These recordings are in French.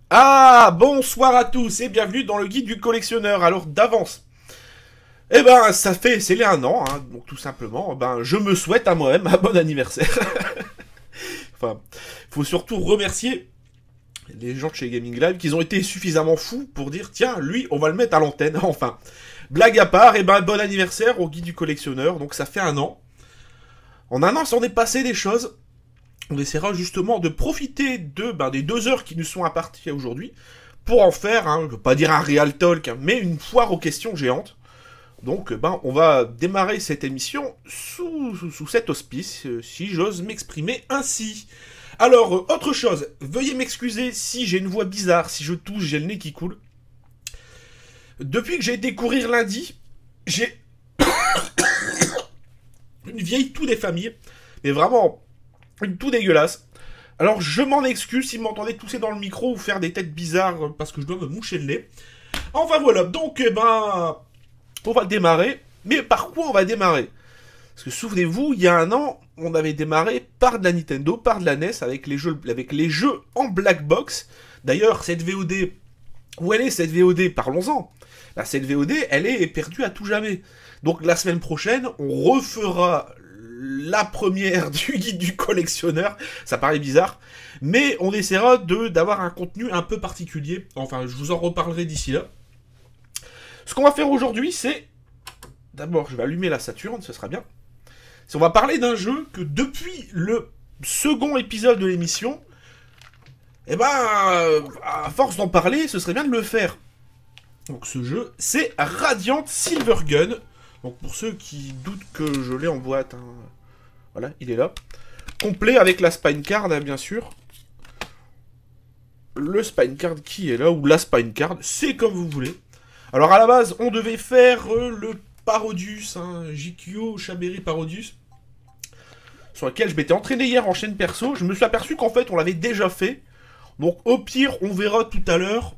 Ah, bonsoir à tous et bienvenue dans le guide du collectionneur. Alors d'avance, eh ben ça fait, c'est les 1 an, hein, donc tout simplement, ben je me souhaite à moi-même un bon anniversaire. Enfin, faut surtout remercier les gens de chez Gaming Live qui ont été suffisamment fous pour dire tiens, lui, on va le mettre à l'antenne. Enfin, blague à part, eh ben bon anniversaire au guide du collectionneur. Donc ça fait 1 an. En 1 an, s'en est passé des choses. On essaiera justement de profiter des 2 heures qui nous sont imparties aujourd'hui pour en faire, je ne veux pas dire un real talk, mais une foire aux questions géantes. Donc, on va démarrer cette émission sous cet auspice, si j'ose m'exprimer ainsi. Alors, autre chose, veuillez m'excuser si j'ai une voix bizarre, si je tousse, j'ai le nez qui coule. Depuis que j'ai été courir lundi, j'ai une vieille toux des familles, mais vraiment une toux dégueulasse. Alors je m'en excuse si vous m'entendez tousser dans le micro ou faire des têtes bizarres parce que je dois me moucher le nez. Enfin voilà, donc on va démarrer. Mais par quoi on va démarrer? Parce que souvenez-vous, il y a 1 an, on avait démarré par de la Nintendo, par de la NES, avec les jeux en black box. D'ailleurs, cette VOD, où elle est cette VOD? Parlons-en. Cette VOD, elle est perdue à tout jamais. Donc la semaine prochaine, on refera la première du guide du collectionneur. Ça paraît bizarre, mais on essaiera d'avoir un contenu un peu particulier. Enfin, je vous en reparlerai d'ici là. Ce qu'on va faire aujourd'hui, c'est... D'abord, je vais allumer la Saturn, ce sera bien. On va parler d'un jeu que depuis le second épisode de l'émission, à force d'en parler, ce serait bien de le faire. Donc ce jeu, c'est Radiant Silvergun. Donc pour ceux qui doutent que je l'ai en boîte, voilà, il est là. Complet avec la Spine Card, bien sûr. Le Spine Card qui est là, ou la Spine Card, c'est comme vous voulez. Alors à la base, on devait faire le Parodius, JQ Chaberi Parodius, sur lequel je m'étais entraîné hier en chaîne perso. Je me suis aperçu qu'en fait, on l'avait déjà fait. Donc au pire, on verra tout à l'heure.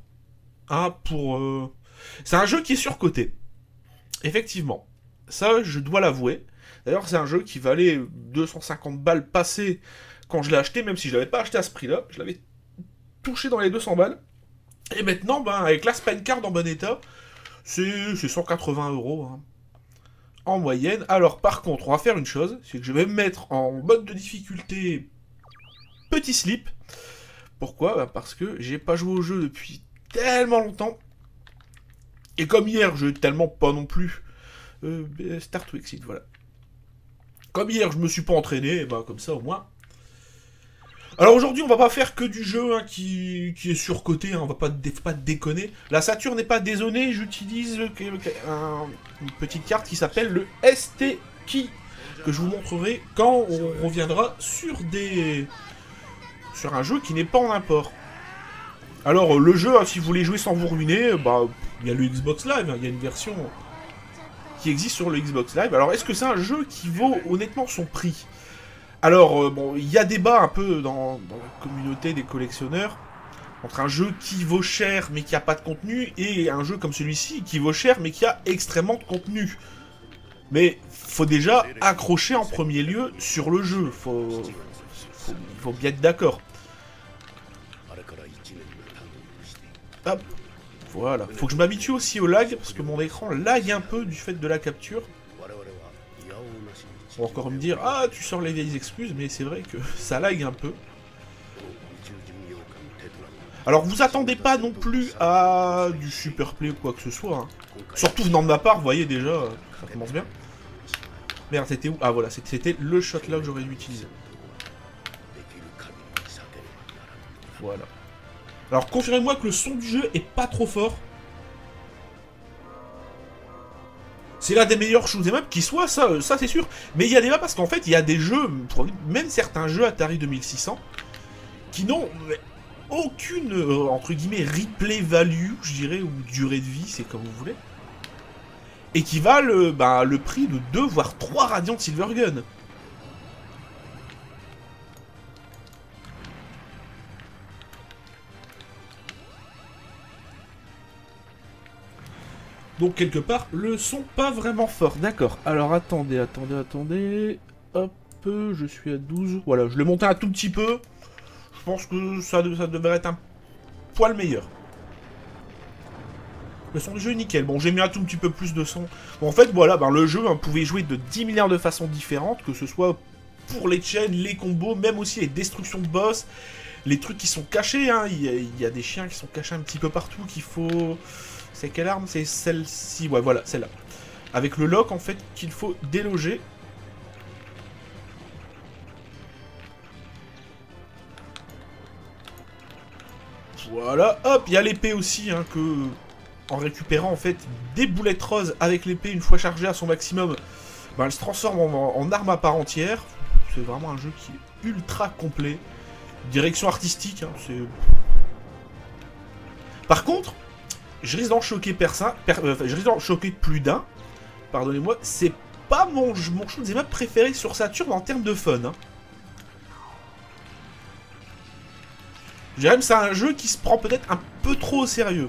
C'est un jeu qui est surcoté. Effectivement. Ça, je dois l'avouer. D'ailleurs, c'est un jeu qui valait 250 balles passées quand je l'ai acheté, même si je l'avais pas acheté à ce prix-là. Je l'avais touché dans les 200 balles. Et maintenant, avec la Spine Card en bon état, c'est 180 euros en moyenne. Alors, par contre, on va faire une chose, c'est que je vais me mettre en mode de difficulté petit slip. Pourquoi? Parce que j'ai pas joué au jeu depuis tellement longtemps. Et comme hier, je tellement pas non plus... Start to Exit, voilà. Comme hier, je me suis pas entraîné, comme ça au moins. Alors aujourd'hui, on va pas faire que du jeu qui est surcoté, on va pas déconner. La Saturn n'est pas dézonée, j'utilise une petite carte qui s'appelle le ST Key, que je vous montrerai quand on reviendra sur un jeu qui n'est pas en import. Alors le jeu, si vous voulez jouer sans vous ruiner, il y a le Xbox Live, il y a une version qui existe sur le Xbox Live. Alors est-ce que c'est un jeu qui vaut honnêtement son prix? Alors il y a débat un peu dans la communauté des collectionneurs entre un jeu qui vaut cher mais qui a pas de contenu et un jeu comme celui-ci qui vaut cher mais qui a extrêmement de contenu. Mais faut déjà accrocher en premier lieu sur le jeu, il faut bien être d'accord. Hop. Voilà. Faut que je m'habitue aussi au lag, parce que mon écran lag un peu du fait de la capture. On va encore me dire, ah, tu sors les vieilles excuses, mais c'est vrai que ça lag un peu. Alors, vous attendez pas non plus à du super play ou quoi que ce soit. Surtout venant de ma part, vous voyez déjà, ça commence bien. Merde, c'était où? Ah, voilà, c'était le shot là que j'aurais dû utiliser. Voilà. Alors confirmez-moi que le son du jeu est pas trop fort. C'est l'un des meilleurs shoot'em up qui soit, ça c'est sûr. Mais il y a des débat parce qu'en fait, il y a des jeux, même certains jeux Atari 2600, qui n'ont aucune, entre guillemets, replay value, je dirais, ou durée de vie, c'est comme vous voulez. Et qui valent le prix de 2 voire 3 Radiant Silvergun. Donc quelque part, le son pas vraiment fort. D'accord. Alors attendez. Hop, je suis à 12. Voilà, je l'ai monté un tout petit peu. Je pense que ça devrait être poil meilleur. Le son du jeu est nickel. Bon, j'ai mis un tout petit peu plus de son. Bon, en fait, voilà, ben, le jeu, on pouvait jouer de 10 milliards de façons différentes, que ce soit pour les chaînes, les combos, même aussi les destructions de boss, les trucs qui sont cachés, hein. Il y a des chiens qui sont cachés un petit peu partout, qu'il faut... C'est quelle arme? C'est celle-ci, ouais, voilà, celle-là. Avec le lock, en fait, qu'il faut déloger. Voilà, hop, il y a l'épée aussi, hein, que... En récupérant, en fait, des boulettes roses avec l'épée, une fois chargée à son maximum, ben, elle se transforme en arme à part entière. C'est vraiment un jeu qui est ultra complet. Direction artistique, hein, c'est... Par contre, je risque d'en choquer je risque d'en choquer plus d'un. Pardonnez-moi, c'est pas mon shoot'em up préféré sur Saturn en termes de fun, hein. Je dirais même c'est un jeu qui se prend peut-être un peu trop au sérieux.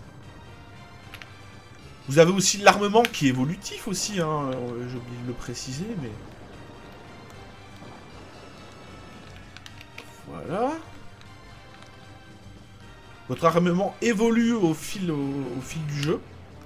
Vous avez aussi l'armement qui est évolutif aussi, hein. J'ai oublié de le préciser, mais... Voilà. Votre armement évolue au fil du jeu.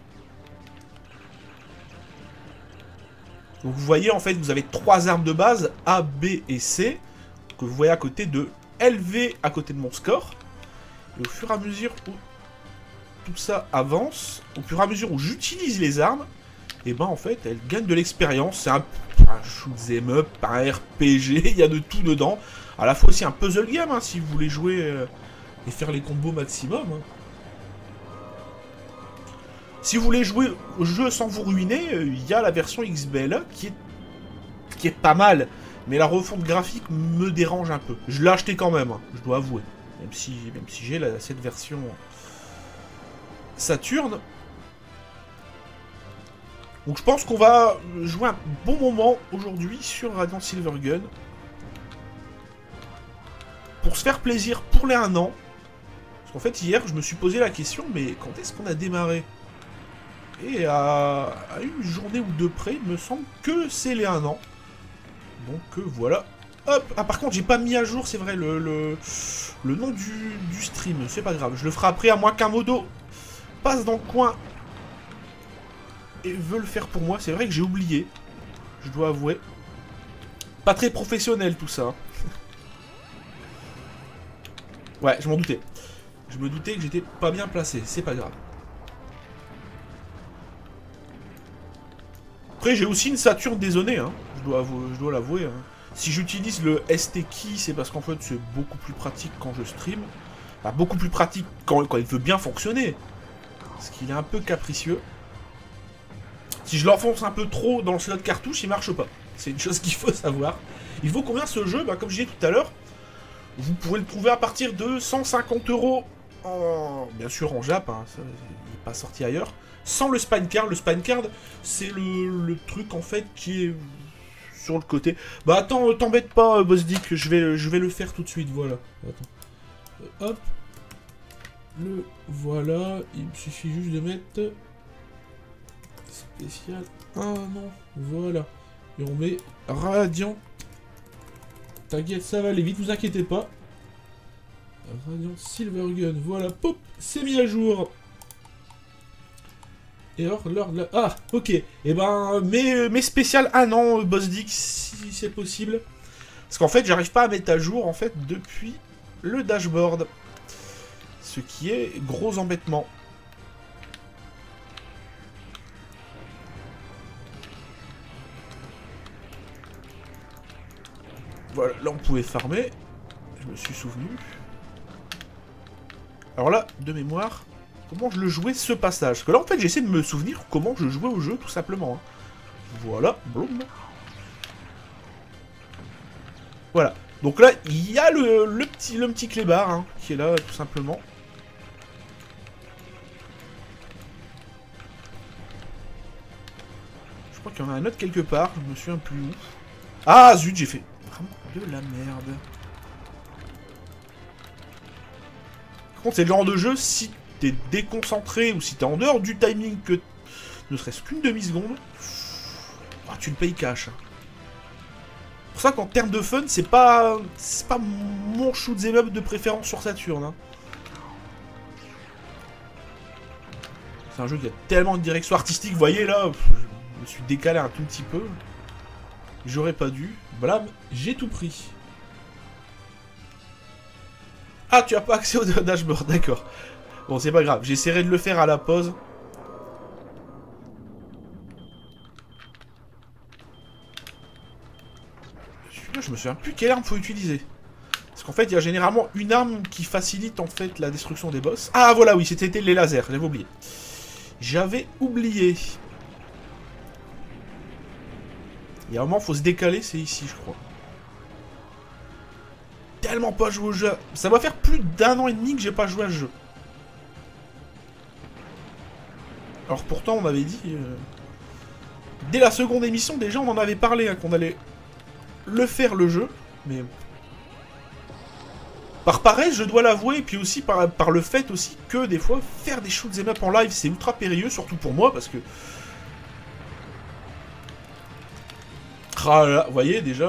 Donc vous voyez, en fait, vous avez 3 armes de base, A, B et C, que vous voyez à côté de LV, à côté de mon score. Et au fur et à mesure où tout ça avance, au fur et à mesure où j'utilise les armes, et ben en fait, elles gagnent de l'expérience. C'est un shoot'em up, un RPG, il y a de tout dedans. À la fois aussi un puzzle game, hein, si vous voulez jouer et faire les combos maximum. Hein. Si vous voulez jouer au jeu sans vous ruiner, il y a la version XBLA qui est pas mal. Mais la refonte graphique me dérange un peu. Je l'ai acheté quand même, hein, je dois avouer. Même si j'ai cette version Saturn. Donc je pense qu'on va jouer un bon moment aujourd'hui sur Radiant Silvergun. Pour se faire plaisir pour les 1 an. Parce qu'en fait hier je me suis posé la question, mais quand est-ce qu'on a démarré? Et à une journée ou deux près, il me semble que c'est les 1 an. Donc voilà. Hop. Ah par contre j'ai pas mis à jour, c'est vrai, le nom du stream. C'est pas grave, je le ferai après, à moins qu'un modo passe dans le coin et veut le faire pour moi. C'est vrai que j'ai oublié, je dois avouer. Pas très professionnel tout ça. Ouais, je m'en doutais. Je me doutais que j'étais pas bien placé, c'est pas grave. Après j'ai aussi une Saturn dézonée, hein. Je dois l'avouer. Hein. Si j'utilise le ST Key, c'est parce qu'en fait c'est beaucoup plus pratique quand je stream. Enfin, beaucoup plus pratique quand il veut bien fonctionner. Parce qu'il est un peu capricieux. Si je l'enfonce un peu trop dans le slot cartouche, il marche pas. C'est une chose qu'il faut savoir. Il vaut combien ce jeu? Bah, comme je disais tout à l'heure, vous pouvez le trouver à partir de 150 €. Bien sûr en Jap, hein, ça, il n'est pas sorti ailleurs. Sans le spine card. Le spine card, c'est le truc en fait qui est sur le côté. Bah attends, t'embête pas, Boss Dick, je vais le faire tout de suite, voilà. Attends. Hop. Voilà, il me suffit juste de mettre... Spécial. Ah non, voilà. Et on met Radiant. T'inquiète, ça va aller vite, vous inquiétez pas. Radiant Silvergun, voilà, pop, c'est mis à jour. Et alors, l'heure de la... Ah, ok. Et ben, mes spéciales 1 an, Boss Dick, si c'est possible. Parce qu'en fait, j'arrive pas à mettre à jour, en fait, depuis le dashboard. Ce qui est gros embêtement. Voilà, là on pouvait farmer. Je me suis souvenu. Alors là, de mémoire, comment je le jouais ce passage? Parce que là en fait j'essaie de me souvenir comment je jouais au jeu tout simplement. Voilà, boum. Voilà. Donc là, il y a le petit clébard hein, qui est là tout simplement. Je crois qu'il y en a un autre quelque part, je me souviens plus où. Ah zut, j'ai fait vraiment de la merde. Par contre, c'est le genre de jeu, si t'es déconcentré ou si t'es en dehors du timing que ne serait-ce qu'une demi-seconde, oh, tu le payes cash. C'est pour ça qu'en termes de fun, c'est pas mon shoot'em up de préférence sur Saturn. Hein. C'est un jeu qui a tellement de direction artistique, vous voyez là, je me suis décalé un tout petit peu. J'aurais pas dû. Blam, j'ai tout pris. Ah, tu as pas accès au dashboard, d'accord. Bon, c'est pas grave, j'essaierai de le faire à la pause. Celui-là, je me souviens plus quelle arme faut utiliser. Parce qu'en fait, il y a généralement une arme qui facilite en fait la destruction des boss. Ah, voilà, oui, c'était les lasers, j'avais oublié. J'avais oublié. Il y a un moment, faut se décaler, c'est ici, je crois. Tellement pas joué au jeu. Ça va faire plus d'1 an et demi que j'ai pas joué à ce jeu. Alors pourtant, on m'avait dit... Dès la seconde émission, déjà, on en avait parlé, hein, qu'on allait le faire, le jeu. Mais... Par paresse, je dois l'avouer, et puis aussi par le fait aussi que, des fois, faire des shoot'em up en live, c'est ultra périlleux, surtout pour moi, parce que... Ah là, vous voyez, déjà...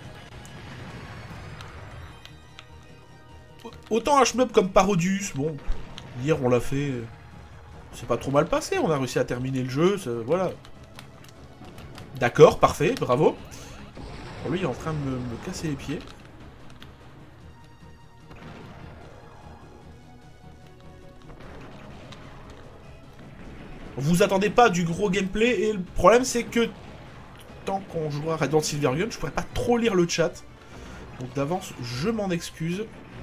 Autant un shmup comme Parodius, bon, hier on l'a fait... C'est pas trop mal passé, on a réussi à terminer le jeu, voilà. D'accord, parfait, bravo. Bon, lui, il est en train de me casser les pieds. Vous attendez pas du gros gameplay, et le problème c'est que tant qu'on jouera à Resident Silvergun, je pourrais pas trop lire le chat. Donc d'avance, je m'en excuse.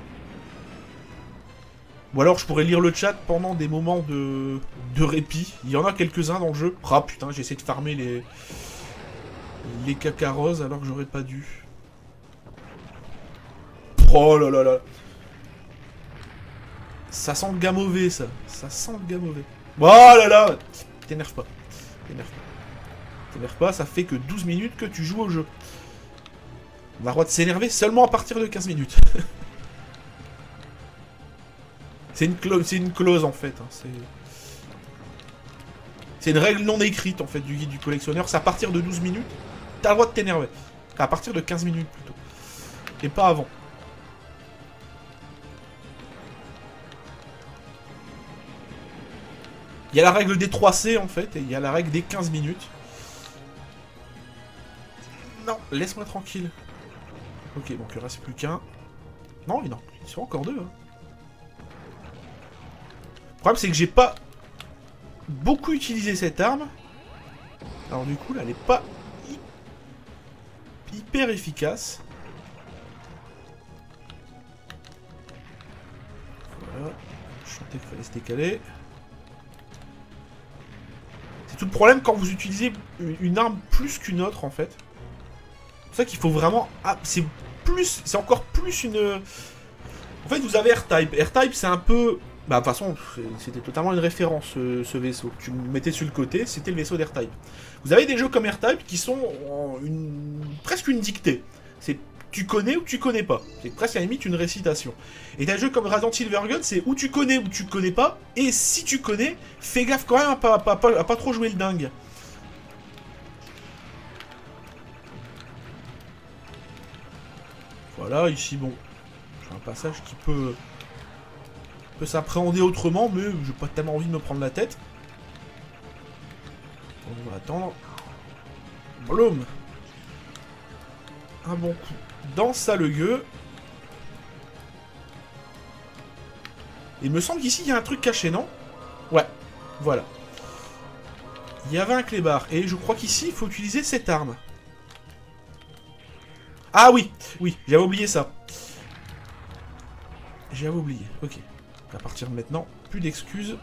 Ou alors je pourrais lire le chat pendant des moments de répit. Il y en a quelques-uns dans le jeu. Ah putain, j'ai essayé de farmer les cacaroses alors que j'aurais pas dû. Oh là là là. Ça sent le gars mauvais, ça. Ça sent le gars mauvais. Oh là là. T'énerve pas. T'énerve pas. T'énerve pas, ça fait que 12 minutes que tu joues au jeu. On a le droit de s'énerver seulement à partir de 15 minutes. C'est une clause en fait. Hein. C'est une règle non écrite en fait du guide du collectionneur. C'est à partir de 12 minutes, t'as le droit de t'énerver. À partir de 15 minutes plutôt. Et pas avant. Il y a la règle des 3C en fait, et il y a la règle des 15 minutes. Non, laisse-moi tranquille. Ok, donc il ne reste plus qu'un. Non, ils sont encore deux. Hein. Le problème, c'est que j'ai pas beaucoup utilisé cette arme. Alors du coup, là, elle est pas hyper efficace. Voilà. Je sentais qu'il fallait se décaler. C'est tout le problème quand vous utilisez une arme plus qu'une autre, en fait. C'est pour ça qu'il faut vraiment... Ah, c'est encore plus une... En fait, vous avez R-Type. R-Type, c'est un peu... Bah, de toute façon, c'était totalement une référence, ce vaisseau. Tu me mettais sur le côté, c'était le vaisseau d'R-Type. Vous avez des jeux comme R-Type qui sont presque une dictée. C'est tu connais ou tu connais pas. C'est presque à la limite une récitation. Et t'as un jeu comme Resident Silvergun, c'est ou tu connais pas. Et si tu connais, fais gaffe quand même à pas trop jouer le dingue. Voilà, ici, bon, j'ai un passage qui peut s'appréhender autrement, mais j'ai pas tellement envie de me prendre la tête. On va attendre. Bloom. Un bon coup dans ça le gueux. Il me semble qu'ici il y a un truc caché, non? Ouais, voilà. Il y avait un clébard, et je crois qu'ici il faut utiliser cette arme. Ah oui, oui, j'avais oublié ça. J'avais oublié, ok. À partir de maintenant, plus d'excuses.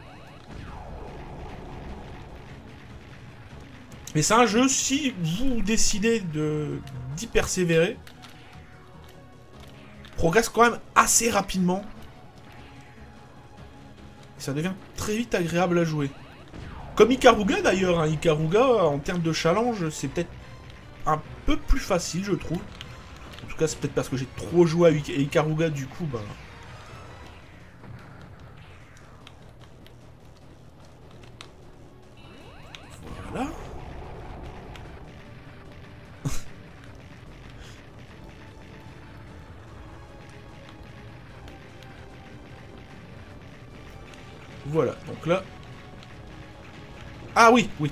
Mais c'est un jeu, si vous décidez d'y persévérer, progresse quand même assez rapidement. Et ça devient très vite agréable à jouer. Comme Ikaruga d'ailleurs, hein. Ikaruga, en termes de challenge, c'est peut-être un peu plus facile, je trouve. En tout cas, c'est peut-être parce que j'ai trop joué à Ikaruga, du coup, bah... Voilà. Voilà, donc là, Ah oui, oui.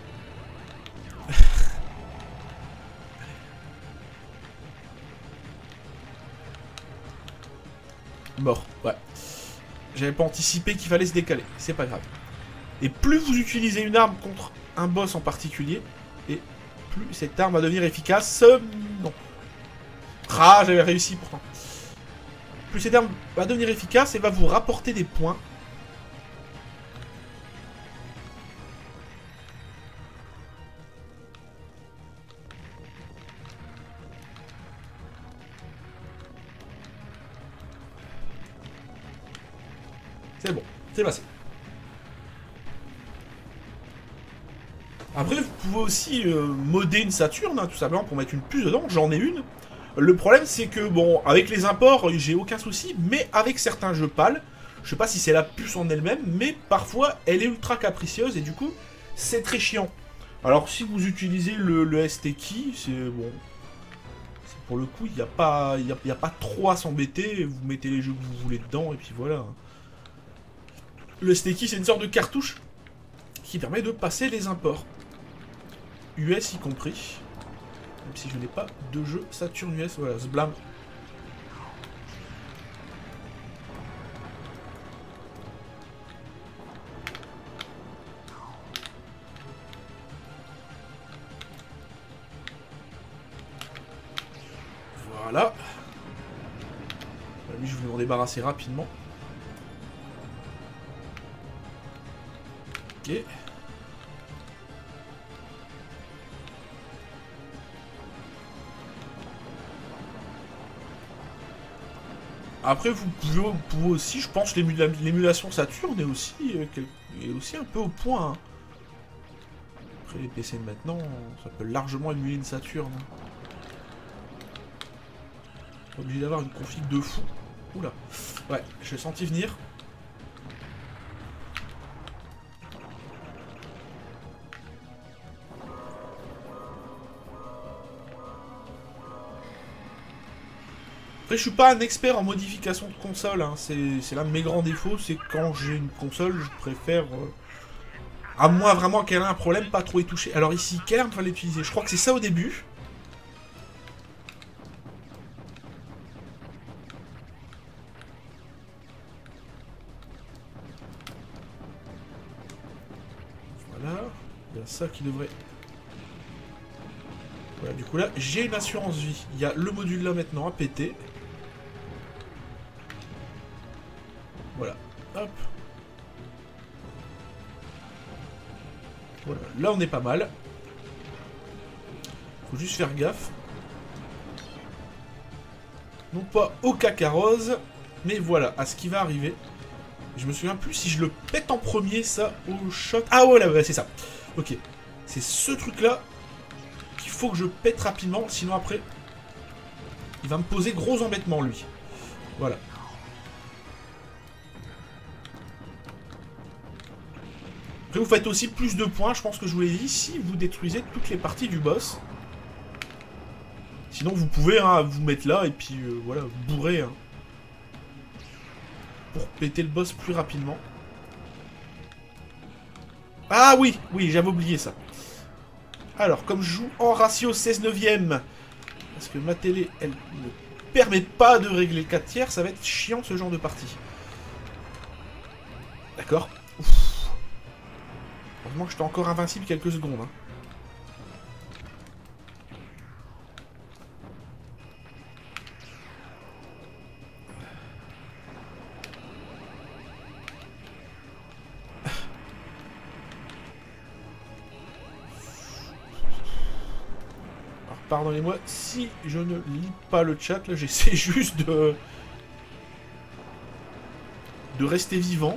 Mort, ouais. J'avais pas anticipé qu'il fallait se décaler, c'est pas grave. Et plus vous utilisez une arme contre un boss en particulier, et plus cette arme va devenir efficace. Non. Ah, j'avais réussi pourtant. Plus cette arme va devenir efficace et va vous rapporter des points. C'est bon, c'est passé. Après, vous pouvez aussi modder une Saturn, hein, tout simplement, pour mettre une puce dedans. J'en ai une. Le problème, c'est que, bon, avec les imports, j'ai aucun souci, mais avec certains jeux PAL, je sais pas si c'est la puce en elle-même, mais parfois, elle est ultra capricieuse, et du coup, c'est très chiant. Alors, si vous utilisez le ST Key, c'est bon... Pour le coup, il n'y a pas trop à s'embêter, vous mettez les jeux que vous voulez dedans, et puis voilà. Le ST Key, c'est une sorte de cartouche qui permet de passer les imports. US y compris. Même si je n'ai pas de jeu Saturn US, voilà, Zblam. Voilà. Lui, je vais m'en débarrasser rapidement. Ok. Après, vous pouvez aussi, je pense, l'émulation Saturn est aussi un peu au point. Hein. Après, les PC de maintenant, ça peut largement émuler une Saturn. Pas obligé d'avoir une config de fou. Oula. Ouais, je l'ai senti venir. Après, je suis pas un expert en modification de console, hein. C'est l'un de mes grands défauts, c'est que quand j'ai une console, je préfère, à moins vraiment qu'elle ait un problème, pas trop y toucher. Alors ici, quelle arme fallait utiliser? Je crois que c'est ça au début. Voilà, il y a ça qui devrait... Voilà, du coup là, j'ai une assurance vie. Il y a le module là maintenant à péter. Voilà, hop. Voilà, là on est pas mal. Faut juste faire gaffe. Non pas au cacarose, mais voilà, à ce qui va arriver. Je me souviens plus si je le pète en premier, ça, au shot. Ah voilà, ouais, c'est ça. Ok. C'est ce truc-là qu'il faut que je pète rapidement, sinon après, il va me poser gros embêtement, lui. Voilà. Après, vous faites aussi plus de points, je pense que je vous l'ai dit, si vous détruisez toutes les parties du boss. Sinon, vous pouvez hein, vous mettre là et puis voilà, bourrer. Hein, pour péter le boss plus rapidement. Ah oui, oui, j'avais oublié ça. Alors, comme je joue en ratio 16/9, parce que ma télé, elle ne permet pas de régler le 4/3, ça va être chiant ce genre de partie. D'accord. Heureusement que j'étais encore invincible quelques secondes. Hein. Alors, pardonnez-moi, si je ne lis pas le chat, là, j'essaie juste de rester vivant.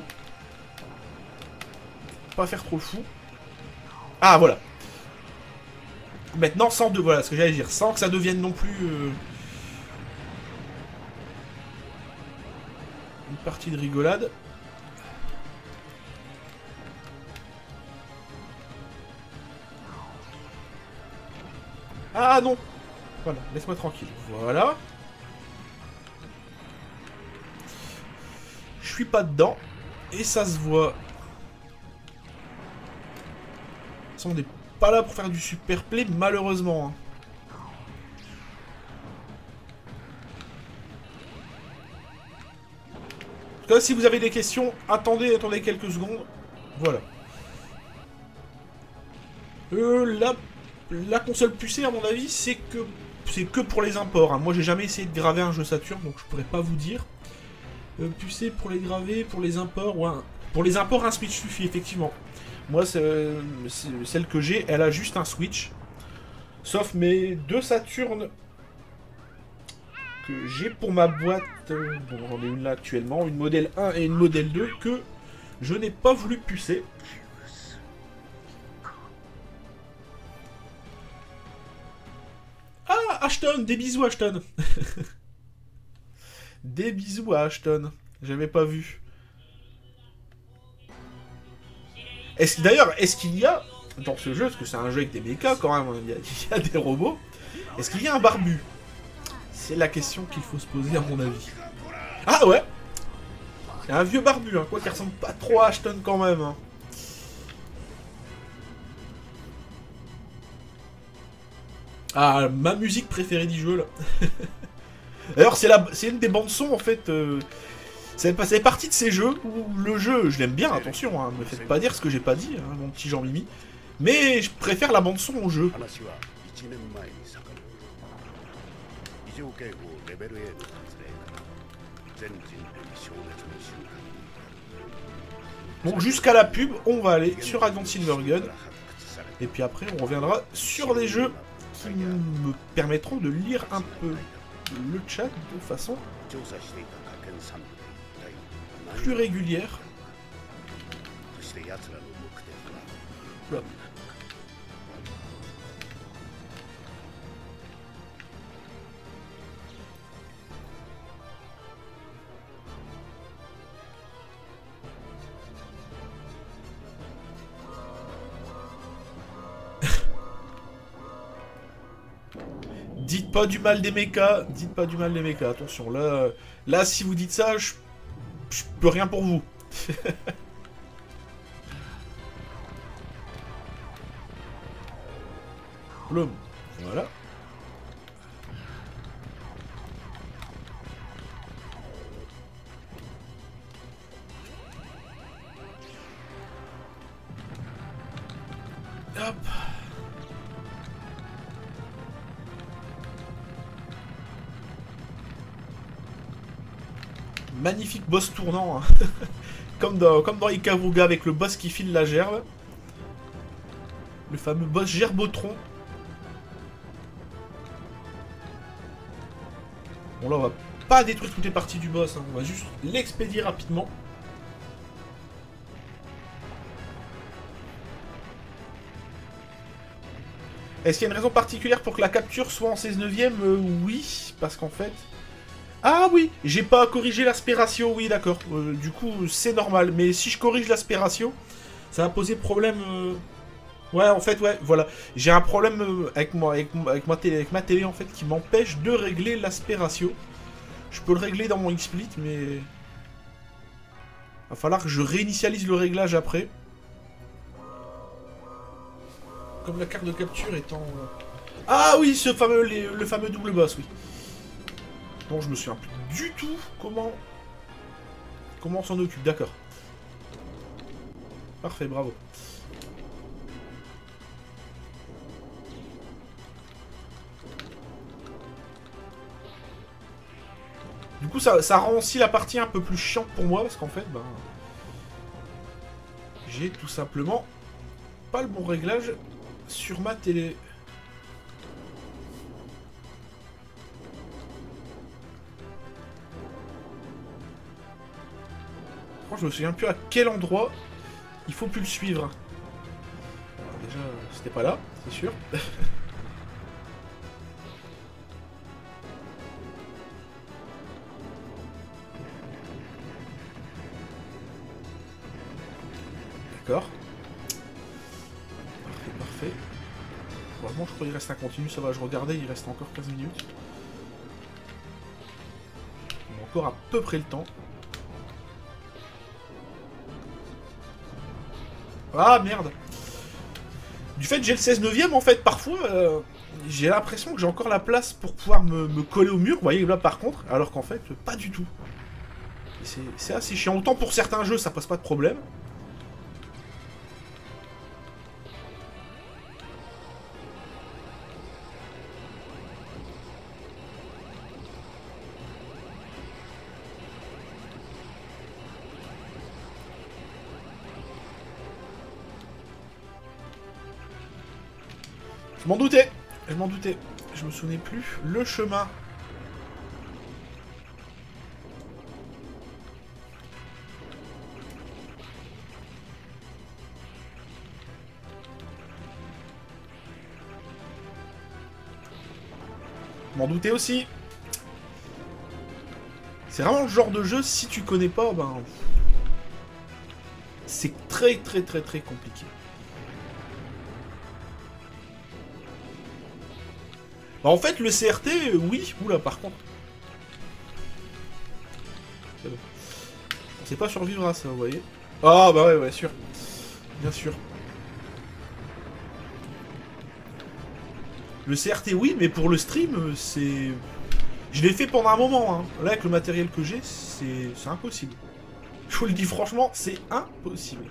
Pas faire trop le fou. Ah, voilà. Maintenant, sans de... Voilà ce que j'allais dire. Sans que ça devienne non plus... une partie de rigolade. Ah non. Voilà, laisse-moi tranquille. Voilà. Je suis pas dedans. Et ça se voit. on n'est pas là pour faire du super play, malheureusement. Hein. En tout cas, si vous avez des questions, attendez quelques secondes. Voilà. La console pucée, à mon avis, c'est que pour les imports. Hein. Moi, j'ai jamais essayé de graver un jeu Saturn, donc je pourrais pas vous dire. Pucée pour les graver, pour les imports, ouais. Pour les imports, un Switch suffit, effectivement. Moi, celle que j'ai, elle a juste un Switch. Sauf mes deux Saturn que j'ai pour ma boîte. Bon, j'en ai une là actuellement, une modèle 1 et une modèle 2 que je n'ai pas voulu pucer. Ah, Ashton, des bisous Ashton. Des bisous à Ashton. J'avais pas vu. D'ailleurs, est-ce qu'il y a, dans ce jeu, parce que c'est un jeu avec des mechas quand même, il y a des robots, est-ce qu'il y a un barbu? C'est la question qu'il faut se poser à mon avis. Ah ouais. Il y a un vieux barbu, hein, quoi qui ressemble pas trop à Ashton quand même. Hein. Ah, ma musique préférée du jeu là. D'ailleurs, c'est une des bandes son en fait. Ça fait partie de ces jeux où le jeu, je l'aime bien, attention, hein, ne me faites pas dire ce que j'ai pas dit, hein, mon petit Jean-Mimi. Mais je préfère la bande son au jeu. Bon, jusqu'à la pub, on va aller sur Radiant Silvergun. Et puis après, on reviendra sur des jeux qui me permettront de lire un peu le chat de façon plus régulière. Là. Dites pas du mal des mechas, dites pas du mal des mechas, attention, là si vous dites ça, je peux rien pour vous. L'homme, voilà. Hop. Magnifique boss tournant, hein. comme dans Ikaruga avec le boss qui file la gerbe. Le fameux boss Gerbotron. Bon là on va pas détruire toutes les parties du boss, hein. On va juste l'expédier rapidement. Est-ce qu'il y a une raison particulière pour que la capture soit en 16 neuvième? Oui, parce qu'en fait... Ah oui, j'ai pas corrigé l'aspiration, oui d'accord. Du coup, c'est normal. Mais si je corrige l'aspiration, ça va poser problème... Ouais, en fait, ouais, voilà. J'ai un problème avec ma télé, en fait, qui m'empêche de régler l'aspiration. Je peux le régler dans mon XSplit, mais... Va falloir que je réinitialise le réglage après. Comme la carte de capture étant... Ah oui, le fameux double boss, oui. Bon, je me souviens plus du tout comment on s'en occupe, d'accord. Parfait, bravo. Du coup, ça rend aussi la partie un peu plus chiante pour moi, parce qu'en fait, ben... j'ai tout simplement pas le bon réglage sur ma télé. Je me souviens plus à quel endroit il faut plus le suivre. Alors déjà, c'était pas là, c'est sûr. D'accord. Parfait, parfait. Vraiment, je crois qu'il reste un continu, ça va, je regardais, il reste encore 15 minutes. On a encore à peu près le temps. Ah merde. Du fait que j'ai le 16 neuvième, en fait, parfois, j'ai l'impression que j'ai encore la place pour pouvoir me coller au mur. Vous voyez, là, par contre, alors qu'en fait, pas du tout. C'est assez chiant. Autant pour certains jeux, ça pose pas de problème. Je m'en doutais. Je m'en doutais. Je me souvenais plus. Le chemin. Je m'en doutais aussi. C'est vraiment le genre de jeu, si tu connais pas, ben... c'est très très très très compliqué. Bah, en fait, le CRT, oui. Oula, par contre. C'est bon. On sait pas survivre à ça, vous voyez. Ah, bah ouais, sûr. Bien sûr. Le CRT, oui, mais pour le stream, c'est... Je l'ai fait pendant un moment, hein. Là, avec le matériel que j'ai, c'est impossible. Je vous le dis franchement, c'est impossible.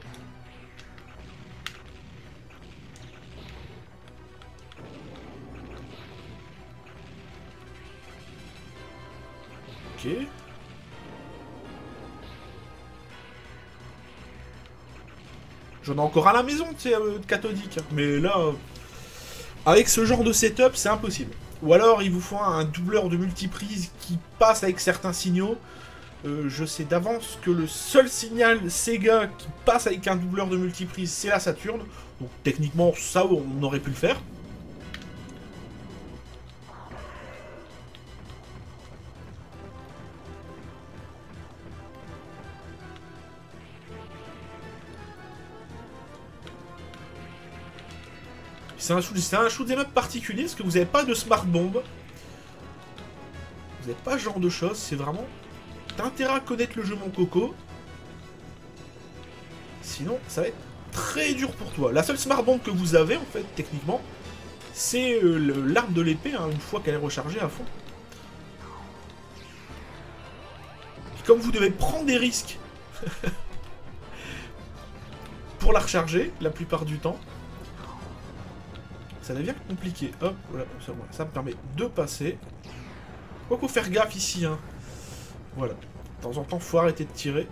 Ok. J'en ai encore à la maison, tu sais, cathodique. Mais là, avec ce genre de setup, c'est impossible. Ou alors, il vous faut un doubleur de multiprise qui passe avec certains signaux. Je sais d'avance que le seul signal Sega qui passe avec un doubleur de multiprise, c'est la Saturn. Donc techniquement, ça, on aurait pu le faire. C'est un shoot'em up particulier parce que vous n'avez pas de smart bomb. Vous n'avez pas ce genre de choses. C'est vraiment... T'as intérêt à connaître le jeu, mon coco. Sinon, ça va être très dur pour toi. La seule smart bomb que vous avez, en fait, techniquement, c'est l'arme de l'épée, hein, une fois qu'elle est rechargée à fond. Et comme vous devez prendre des risques pour la recharger, la plupart du temps, ça devient compliqué. Hop, voilà, ça me permet de passer. Quoi qu'il faut faire gaffe ici, hein. Voilà. De temps en temps, faut arrêter de tirer.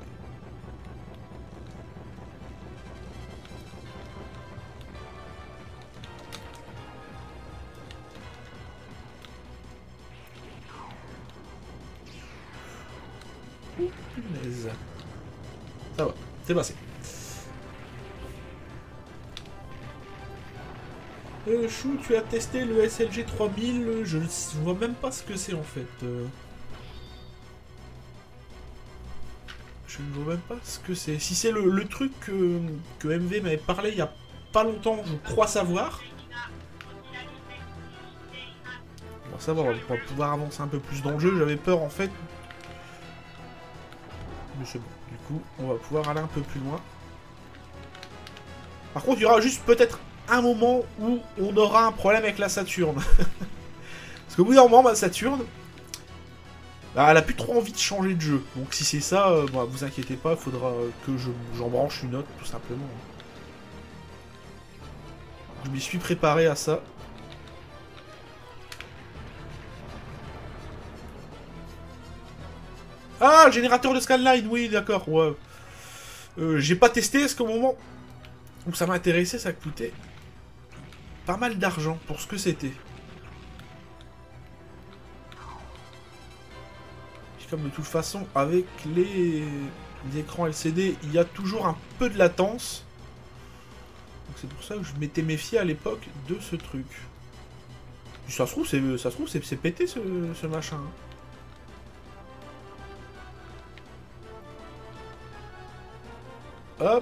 Ouh, punaise. Ça va, c'est passé. Chou, tu as testé le SLG 3000, je vois même pas ce que c'est en fait. Je ne vois même pas ce que c'est. Si c'est le truc que MV m'avait parlé il y a pas longtemps, je crois savoir. Alors ça va, on va pouvoir avancer un peu plus dans le jeu, j'avais peur en fait. Mais c'est bon, du coup, on va pouvoir aller un peu plus loin. Par contre, il y aura juste peut-être un moment où on aura un problème avec la Saturn. Parce qu'au bout d'un moment, ma Saturn, bah, elle a plus trop envie de changer de jeu. Donc si c'est ça, bah, vous inquiétez pas, il faudra que j'en branche une autre, tout simplement. Je m'y suis préparé à ça. Ah, générateur de scanline, oui, d'accord, ouais. J'ai pas testé, parce qu'au moment où ça m'intéressait, ça coûtait pas mal d'argent pour ce que c'était. Comme de toute façon, avec les écrans LCD, il y a toujours un peu de latence. Donc c'est pour ça que je m'étais méfié à l'époque de ce truc. Ça se trouve, c'est pété ce machin. Hop.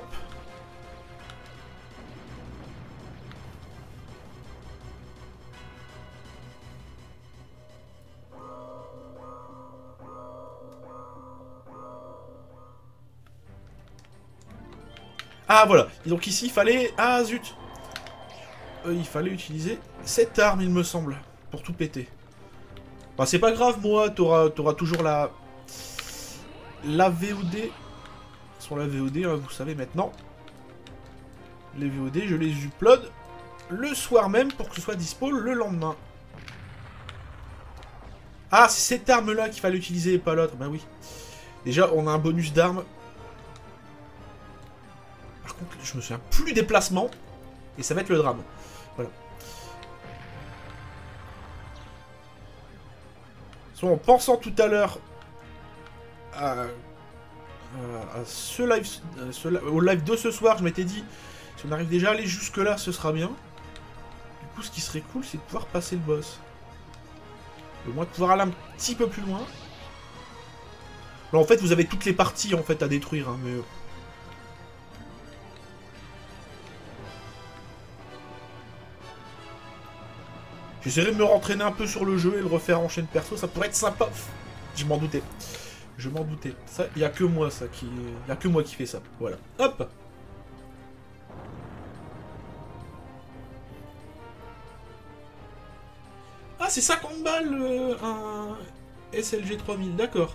Ah voilà, et donc ici il fallait... Ah zut. il fallait utiliser cette arme, il me semble, pour tout péter. Enfin, c'est pas grave, moi, t'auras toujours la VOD. Sur la VOD, hein, vous savez maintenant. Les VOD, je les upload le soir même pour que ce soit dispo le lendemain. Ah, c'est cette arme-là qu'il fallait utiliser et pas l'autre. Bah oui. Déjà, on a un bonus d'armes. Par contre, je me souviens plus des placements. Et ça va être le drame. Voilà. En pensant tout à l'heure à ce live, au live de ce soir, je m'étais dit, si on arrive déjà à aller jusque-là, ce sera bien. Du coup, ce qui serait cool, c'est de pouvoir passer le boss. Au moins de pouvoir aller un petit peu plus loin. Là, en fait, vous avez toutes les parties en fait à détruire, hein, mais... J'essaierai de me rentraîner un peu sur le jeu et le refaire en chaîne perso, ça pourrait être sympa. Je m'en doutais. Je m'en doutais. Ça, il n'y a que moi, ça, qui... Il y a que moi qui fais ça. Voilà. Hop. Ah, c'est 50 balles, un SLG 3000, d'accord.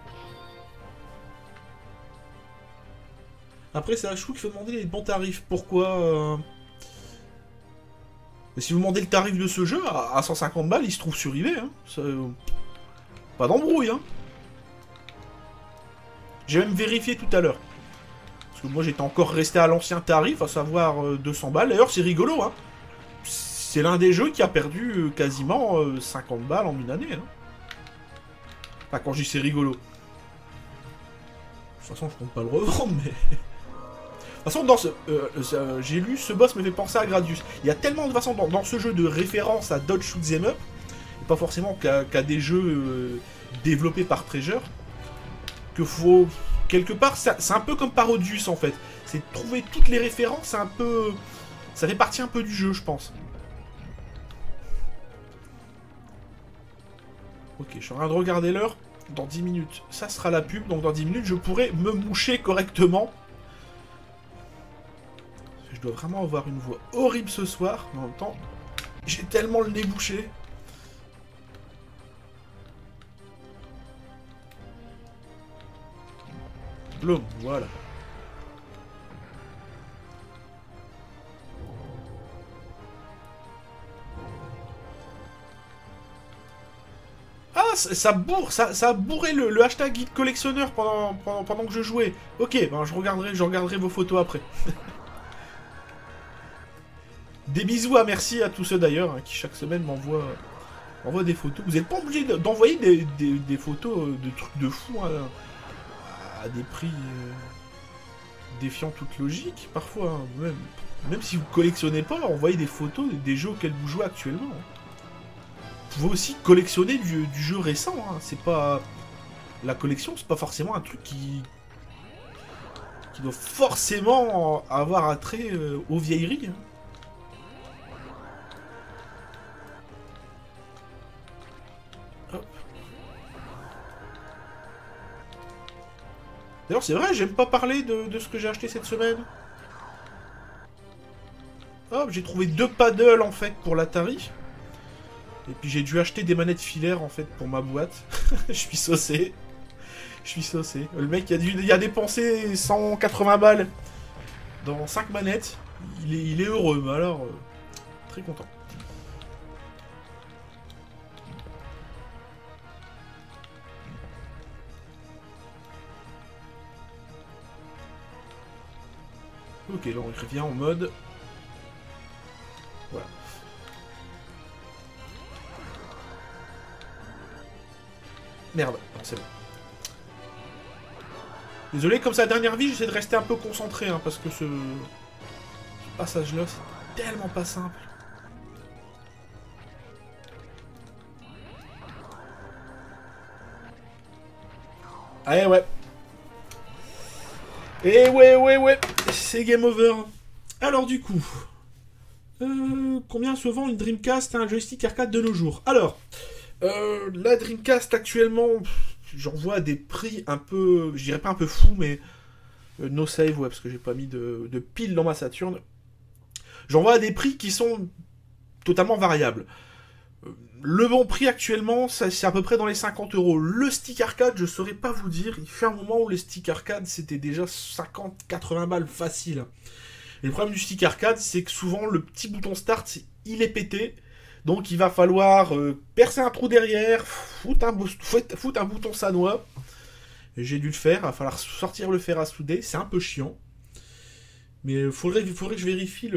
Après, c'est à Chou qu'il faut demander les bons tarifs. Pourquoi Si vous demandez le tarif de ce jeu, à 150 balles, il se trouve sur eBay. Hein. Ça... Pas d'embrouille, hein. J'ai même vérifié tout à l'heure. Parce que moi, j'étais encore resté à l'ancien tarif, à savoir 200 balles. D'ailleurs, c'est rigolo, hein. C'est l'un des jeux qui a perdu quasiment 50 balles en une année. Hein. Enfin, quand je dis c'est rigolo. De toute façon, je compte pas le revendre, mais... De toute façon, dans j'ai lu, ce boss me fait penser à Gradius. Il y a tellement de façons dans ce jeu de référence à Dodge Shoot 'em Up, et pas forcément qu'à des jeux développés par Treasure, que faut... Quelque part, c'est un peu comme Parodius, en fait. C'est trouver toutes les références, c'est un peu... Ça fait partie un peu du jeu, je pense. Ok, je suis en train de regarder l'heure. Dans 10 minutes, ça sera la pub. Donc dans 10 minutes, je pourrai me moucher correctement. Je dois vraiment avoir une voix horrible ce soir. Mais en même temps, j'ai tellement le nez bouché. Bloom, voilà. Ah, ça bourre, ça a bourré le hashtag guide collectionneur pendant que je jouais. Ok, ben je regarderai vos photos après. Des bisous à merci à tous ceux d'ailleurs hein, qui chaque semaine m'envoient des photos. Vous n'êtes pas obligé d'envoyer des photos de trucs de fou hein, à des prix défiant toute logique parfois. Hein, même si vous collectionnez pas, envoyez des photos des jeux auxquels vous jouez actuellement. Hein. Vous pouvez aussi collectionner du jeu récent. Hein. C'est pas la collection, c'est pas forcément un truc qui doit forcément avoir attrait aux vieilleries. Hein. D'ailleurs, c'est vrai, j'aime pas parler de ce que j'ai acheté cette semaine. Hop, j'ai trouvé 2 paddles en fait pour l'Atari. Et puis j'ai dû acheter des manettes filaires en fait pour ma boîte. Je suis saucé. Je suis saucé. Le mec il a dépensé 180 balles dans 5 manettes. Il est heureux, mais alors très content. Ok, là on revient en mode... Voilà. Merde, c'est bon. Désolé, comme c'est la dernière vie, j'essaie de rester un peu concentré, hein, parce que ce passage-là, c'est tellement pas simple. Ah ouais. Et ouais, c'est game over. Alors du coup, combien se vend une Dreamcast et un joystick arcade de nos jours? Alors, la Dreamcast actuellement, j'en vois des prix un peu, je dirais pas un peu fou, mais no save, ouais, parce que j'ai pas mis de pile dans ma Saturn. J'en vois à des prix qui sont totalement variable. Le bon prix actuellement, c'est à peu près dans les 50 €. Le stick arcade, je saurais pas vous dire. Il fait un moment où les stick arcade, c'était déjà 50-80 balles facile. Et le problème du stick arcade, c'est que souvent, le petit bouton start, il est pété. Donc il va falloir percer un trou derrière, foutre un bouton sanois. J'ai dû le faire, il va falloir sortir le fer à souder, c'est un peu chiant. Mais il faudrait que je vérifie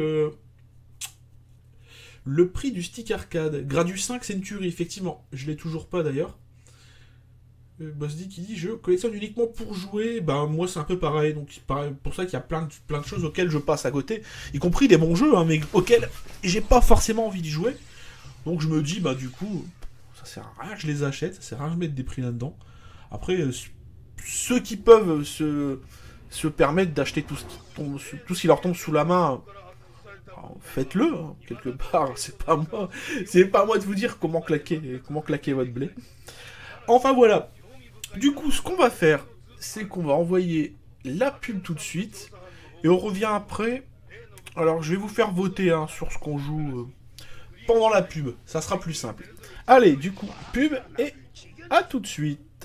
le prix du stick arcade. Gradius 5 Century, effectivement. Je l'ai toujours pas d'ailleurs. Bossdy qui dit je collectionne uniquement pour jouer. Ben moi c'est un peu pareil. Donc c'est pour ça qu'il y a plein de choses auxquelles je passe à côté. Y compris des bons jeux, hein, mais auxquels j'ai pas forcément envie d'y jouer. Donc je me dis bah du coup, ça sert à rien que je les achète. Ça sert à rien que je mette des prix là-dedans. Après, ceux qui peuvent se permettre d'acheter tout ce qui leur tombe sous la main, faites-le, hein, quelque part. C'est pas moi de vous dire comment claquer votre blé. Enfin voilà. Du coup, ce qu'on va faire, c'est qu'on va envoyer la pub tout de suite et on revient après. Alors, je vais vous faire voter hein, sur ce qu'on joue pendant la pub. Ça sera plus simple. Allez, du coup, pub et à tout de suite.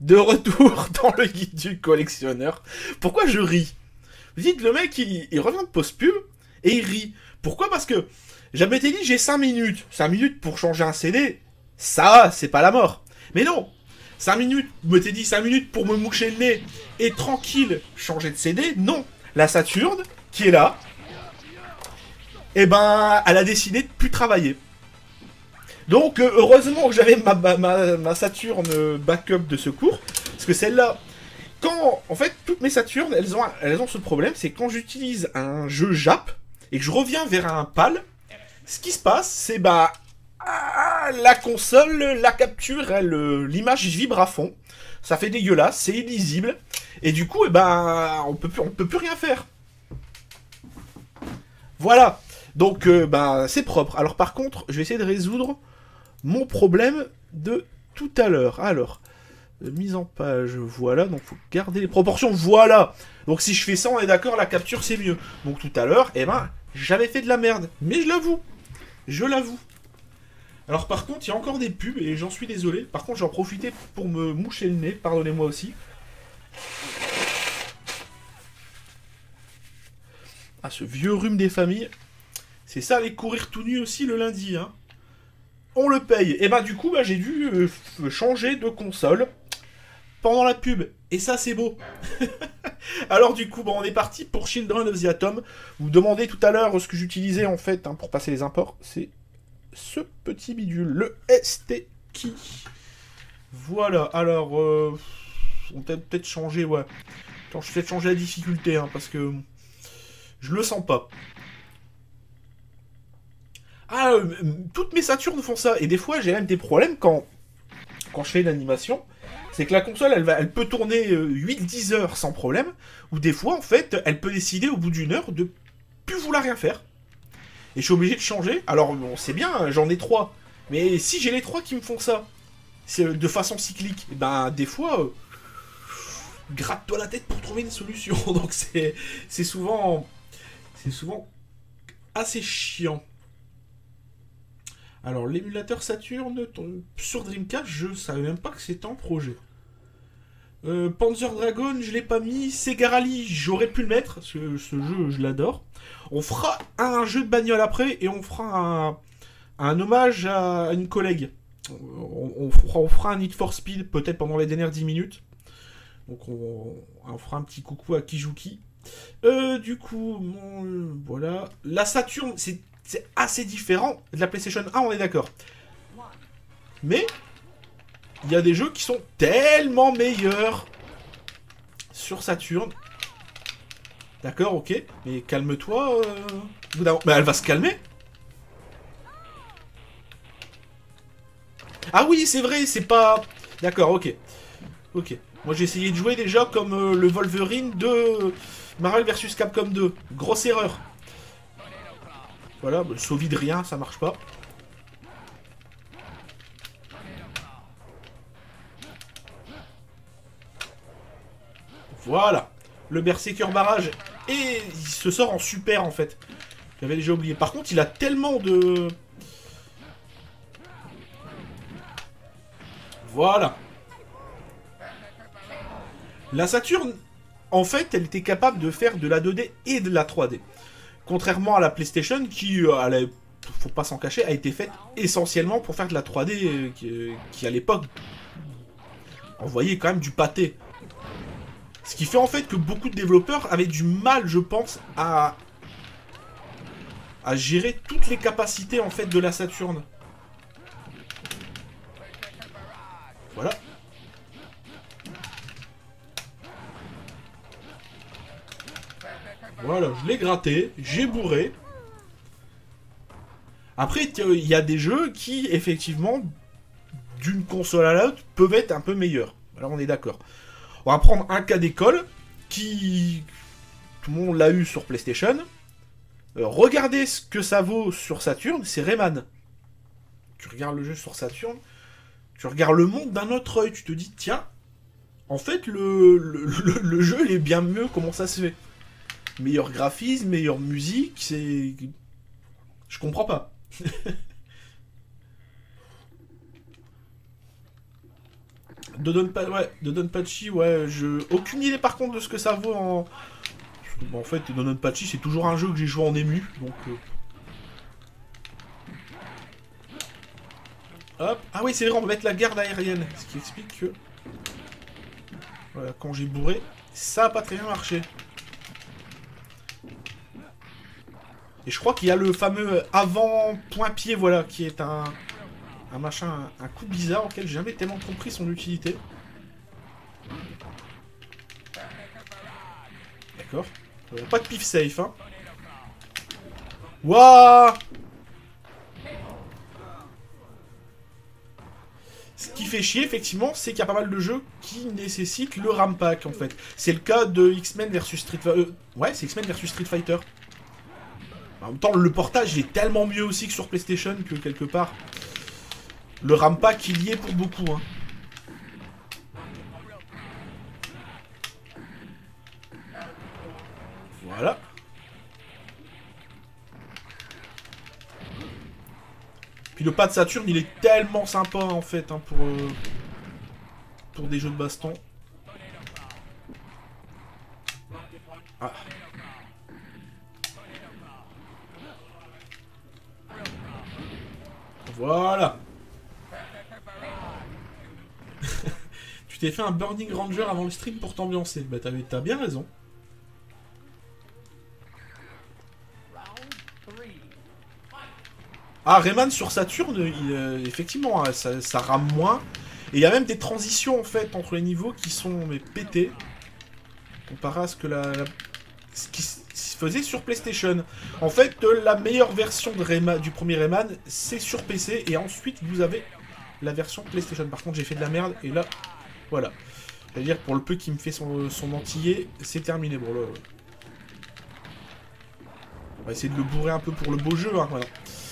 de retour dans le guide du collectionneur. Pourquoi je ris? Vous dites, le mec, il revient de post-pub et il rit. Pourquoi? Parce que j'avais été dit, j'ai 5 minutes. 5 minutes pour changer un CD, ça, c'est pas la mort. Mais non, 5 minutes, me t'ai dit 5 minutes pour me moucher le nez et tranquille changer de CD, non. La Saturn, qui est là, eh ben, elle a décidé de plus travailler. Donc, heureusement que j'avais ma Saturn backup de secours, parce que celle-là, quand, en fait, toutes mes Saturn, elles ont ce problème, c'est quand j'utilise un jeu Jap, et que je reviens vers un PAL, ce qui se passe, c'est, bah, la console, la capture, l'image vibre à fond, ça fait dégueulasse, c'est illisible, et du coup, eh ben, on peut plus rien faire. Voilà. Donc, bah, c'est propre. Alors, par contre, je vais essayer de résoudre mon problème de tout à l'heure. Alors, mise en page, voilà. Donc, faut garder les proportions, voilà. Donc, si je fais ça, on est d'accord, la capture, c'est mieux. Donc, tout à l'heure, eh ben, j'avais fait de la merde. Mais je l'avoue. Je l'avoue. Alors, par contre, il y a encore des pubs, et j'en suis désolé. Par contre, j'en profitais pour me moucher le nez. Pardonnez-moi aussi. Ah, ce vieux rhume des familles. C'est ça, aller courir tout nu aussi le lundi, hein. On le paye. Et bah du coup, bah, j'ai dû changer de console pendant la pub. Et ça, c'est beau. Alors du coup, bon, on est parti pour Children of the Atom. Vous demandez tout à l'heure ce que j'utilisais en fait, hein, pour passer les imports. C'est ce petit bidule, le ST Key. Voilà, alors... on peut peut-être changer, ouais. Attends, je vais peut-être changer la difficulté, hein, parce que... je le sens pas. Ah, toutes mes Saturnes font ça. Et des fois, j'ai même des problèmes quand je fais une animation. C'est que la console, elle peut tourner 8-10 heures sans problème. Ou des fois, en fait, elle peut décider au bout d'une heure de plus vouloir rien faire. Et je suis obligé de changer. Alors, bon, c'est bien, j'en ai 3. Mais si j'ai les 3 qui me font ça, c'est de façon cyclique, et ben, des fois, gratte-toi la tête pour trouver une solution. Donc, c'est souvent assez chiant. Alors, l'émulateur Saturn sur Dreamcast, je savais même pas que c'était en projet. Panzer Dragon, je l'ai pas mis. Sega Rally, j'aurais pu le mettre. Ce jeu, je l'adore. On fera un jeu de bagnole après et on fera un hommage à une collègue. On fera un Need for Speed, peut-être pendant les dernières 10 minutes. Donc, on fera un petit coucou à Kijuki. Du coup, voilà. La Saturn, c'est assez différent de la PlayStation 1, on est d'accord. Mais il y a des jeux qui sont tellement meilleurs sur Saturn. D'accord, ok. Mais calme-toi. Mais elle va se calmer. Ah oui, c'est vrai, c'est pas... D'accord, ok. Ok. Moi, j'ai essayé de jouer déjà comme le Wolverine de Marvel vs Capcom 2. Grosse erreur. Voilà, le sauvi de rien, ça marche pas. Voilà. Le Berserker barrage. Et il se sort en super, en fait. J'avais déjà oublié. Par contre, il a tellement de... Voilà. La Saturn, en fait, elle était capable de faire de la 2D et de la 3D. Contrairement à la PlayStation qui, faut pas s'en cacher, a été faite essentiellement pour faire de la 3D qui à l'époque envoyait quand même du pâté. Ce qui fait en fait que beaucoup de développeurs avaient du mal, je pense, à gérer toutes les capacités en fait de la Saturn. Voilà. Voilà, je l'ai gratté, j'ai bourré. Après, il y a des jeux qui, effectivement, d'une console à l'autre, peuvent être un peu meilleurs. Alors, on est d'accord. On va prendre un cas d'école qui... Tout le monde l'a eu sur PlayStation. Regardez ce que ça vaut sur Saturn, c'est Rayman. Tu regardes le jeu sur Saturn, tu regardes le monde d'un autre œil, tu te dis, tiens, en fait, le jeu, il est bien mieux, comment ça se fait? Meilleur graphisme, meilleure musique, c'est... Je comprends pas. De Donpachi, ouais, aucune idée par contre de ce que ça vaut en... Bon, en fait, Donpachi, c'est toujours un jeu que j'ai joué en ému, donc... Hop. Ah oui, c'est vrai, on va mettre la garde aérienne, ce qui explique que... Voilà, quand j'ai bourré, ça a pas très bien marché. Et je crois qu'il y a le fameux avant-point-pied, voilà, qui est un machin, un coup bizarre auquel j'ai jamais tellement compris son utilité. D'accord. Pas de pif safe, hein. Waouh! Ce qui fait chier, effectivement, c'est qu'il y a pas mal de jeux qui nécessitent le RAM pack, en fait. C'est le cas de X-Men versus Street Fighter. Ouais, c'est X-Men versus Street Fighter. En même temps, le portage est tellement mieux aussi que sur PlayStation que, quelque part, le RAM pack, il y est pour beaucoup, hein. Voilà. Puis le pad Saturn, il est tellement sympa, en fait, hein, pour des jeux de baston. Ah. Voilà. Tu t'es fait un Burning Ranger avant le stream pour t'ambiancer. Bah t'as bien raison. Ah, Rayman sur Saturn, effectivement, hein, ça rame moins. Et il y a même des transitions, en fait, entre les niveaux qui sont mais pétées. Comparé à ce que ce qui se faisait sur PlayStation. En fait, la meilleure version de du premier Rayman, c'est sur PC. Et ensuite, vous avez la version PlayStation. Par contre, j'ai fait de la merde. Et là, voilà. C'est-à-dire, pour le peu qui me fait son entier, c'est terminé. Bon, là, on va essayer de le bourrer un peu pour le beau jeu. Hein, voilà.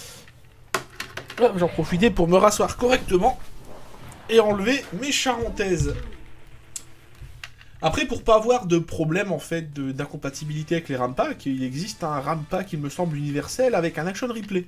J'en profitais pour me rasseoir correctement et enlever mes charentaises. Après, pour pas avoir de problème en fait d'incompatibilité avec les RAM packs, il existe un RAM pack, il me semble, universel avec un action replay.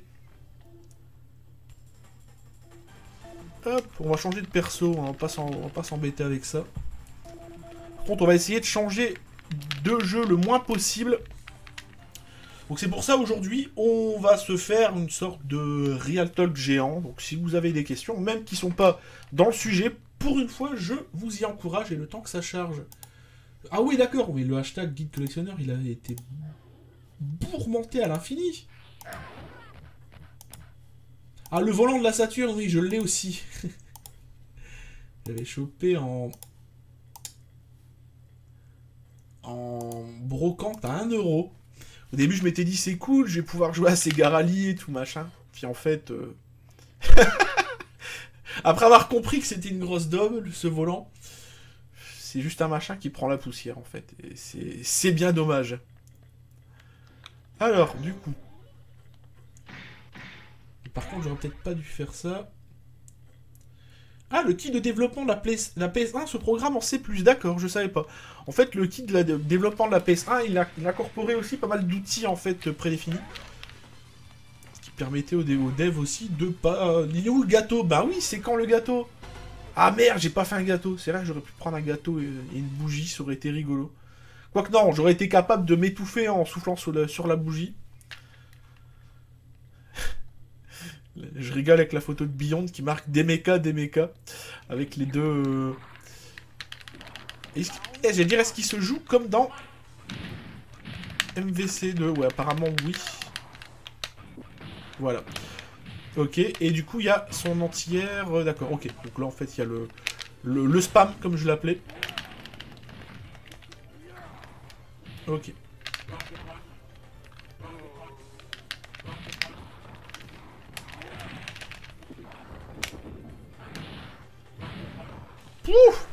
Hop, on va changer de perso, on va pas s'embêter avec ça. Par contre, on va essayer de changer de jeu le moins possible. Donc c'est pour ça aujourd'hui, on va se faire une sorte de Real Talk géant. Donc si vous avez des questions, même qui sont pas dans le sujet, pour une fois, je vous y encourage et le temps que ça charge. Ah oui, d'accord, mais le hashtag guide collectionneur, il a été bourmenté à l'infini. Ah, le volant de la Saturn, oui, je l'ai aussi. J'avais chopé en brocante à 1 €. Au début, je m'étais dit, c'est cool, je vais pouvoir jouer à Sega Rally et tout machin. Puis en fait... Après avoir compris que c'était une grosse daube, ce volant, c'est juste un machin qui prend la poussière, en fait. Et c'est bien dommage. Alors, du coup... Par contre, j'aurais peut-être pas dû faire ça. Ah, le kit de développement de la PS1 se programme en C+, d'accord, je savais pas. En fait, le kit de développement de la PS1, il incorporait aussi pas mal d'outils, en fait, prédéfinis. Ce qui permettait aux devs aussi de pas... il est où le gâteau? Bah oui, c'est quand le gâteau? Ah merde, j'ai pas fait un gâteau. C'est vrai que j'aurais pu prendre un gâteau et une bougie, ça aurait été rigolo. Quoique non, j'aurais été capable de m'étouffer en soufflant sur la bougie. Je rigole avec la photo de Beyond qui marque Demeka, avec les deux... J'allais dire, est-ce qu'il se joue comme dans MVC2? Ouais, apparemment oui. Voilà. Ok, et du coup il y a son entière... D'accord, ok. Donc là en fait il y a le spam, comme je l'appelais. Ok. Pouf!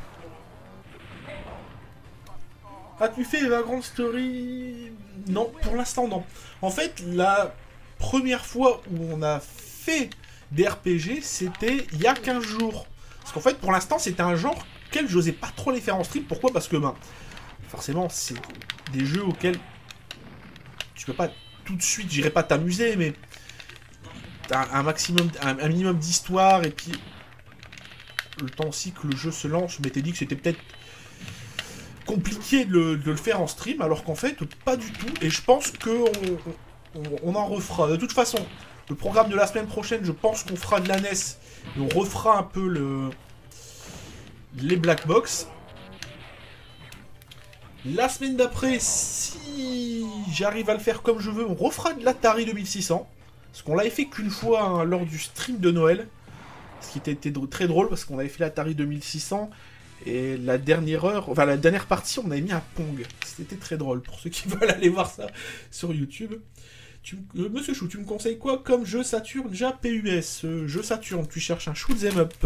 As-tu fait Vagrant Story? Non, pour l'instant non. En fait, la première fois où on a fait des RPG, c'était il y a 15 jours. Parce qu'en fait, pour l'instant, c'était un genre auquel j'osais pas trop les faire en stream. Pourquoi? Parce que, forcément, c'est des jeux auxquels tu peux pas tout de suite, j'irai pas t'amuser, mais t'as un minimum d'histoire, et puis... le temps aussi que le jeu se lance, je m'étais dit que c'était peut-être compliqué de le faire en stream, alors qu'en fait, pas du tout. Et je pense qu'on en refera. De toute façon, le programme de la semaine prochaine, je pense qu'on fera de la NES. Et on refera un peu les Black Box. La semaine d'après, si j'arrive à le faire comme je veux, on refera de l'Atari 2600. Parce qu'on l'avait fait qu'une fois hein, lors du stream de Noël. Ce qui était très drôle parce qu'on avait fait l'Atari 2600. Et la dernière heure, enfin la dernière partie, on avait mis un Pong. C'était très drôle pour ceux qui veulent aller voir ça sur YouTube. Monsieur Chou, tu me conseilles quoi comme jeu Saturn Jap PUS jeu Saturn, tu cherches un shoot'em up.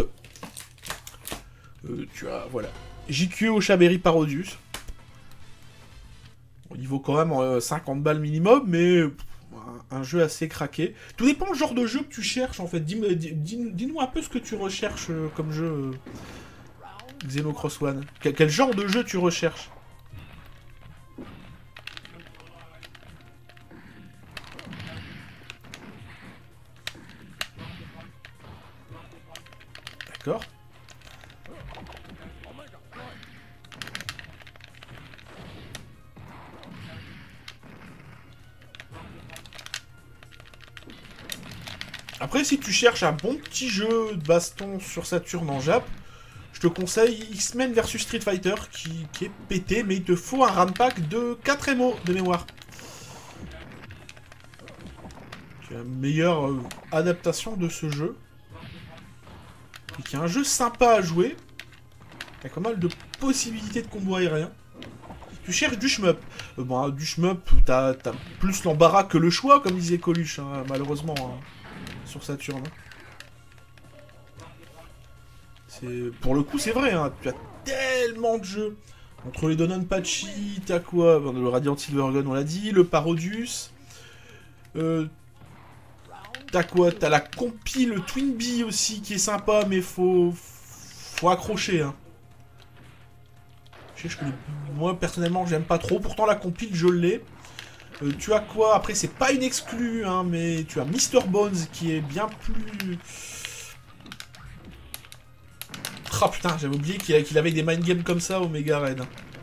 Tu as, voilà. JQ au Chabéry Parodius. Il vaut quand même 50 balles minimum, mais un jeu assez craqué. Tout dépend du genre de jeu que tu cherches en fait. Dis-nous un peu ce que tu recherches comme jeu Xenocross One. Quel genre de jeu tu recherches? D'accord. Après, si tu cherches un bon petit jeu de baston sur Saturn en Jap, je te conseille X-Men vs Street Fighter, qui est pété, mais il te faut un RAM pack de 4 MO de mémoire. C'est la meilleure adaptation de ce jeu. Et qui est un jeu sympa à jouer. Il y a pas mal de possibilités de combo aérien. Tu cherches du shmup. Bon, du shmup, t'as plus l'embarras que le choix, comme disait Coluche, hein, malheureusement, hein, sur Saturn. Pour le coup, c'est vrai, hein, tu as tellement de jeux. Entre les Dononpachi, t'as quoi? Le Radiant Silvergun, on l'a dit, le Parodius. T'as quoi? T'as la compile Twin Bee aussi, qui est sympa, mais faut accrocher, hein. Moi, personnellement, j'aime pas trop. Pourtant, la compile, je l'ai. Tu as quoi? Après, c'est pas une exclue, hein, mais tu as Mr. Bones, qui est bien plus... Ah oh, putain, j'avais oublié qu'il avait des mind games comme ça au Mega Raid.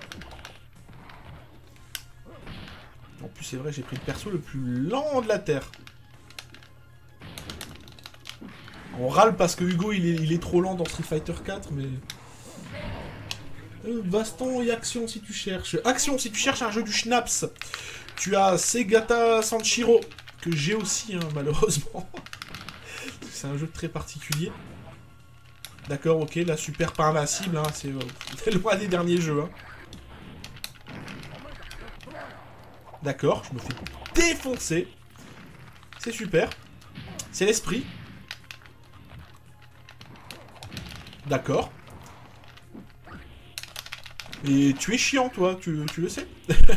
En plus, c'est vrai, j'ai pris le perso le plus lent de la Terre. On râle parce que Hugo, il est trop lent dans Street Fighter 4, mais... baston et action si tu cherches. Action si tu cherches un jeu du Schnaps. Tu as Segata Sanshiro, que j'ai aussi, hein, malheureusement. C'est un jeu très particulier. D'accord, ok, la super pas invincible, hein, c'est loin des derniers jeux. Hein. D'accord, je me fais défoncer. C'est super. C'est l'esprit. D'accord. Et tu es chiant, toi, tu le sais.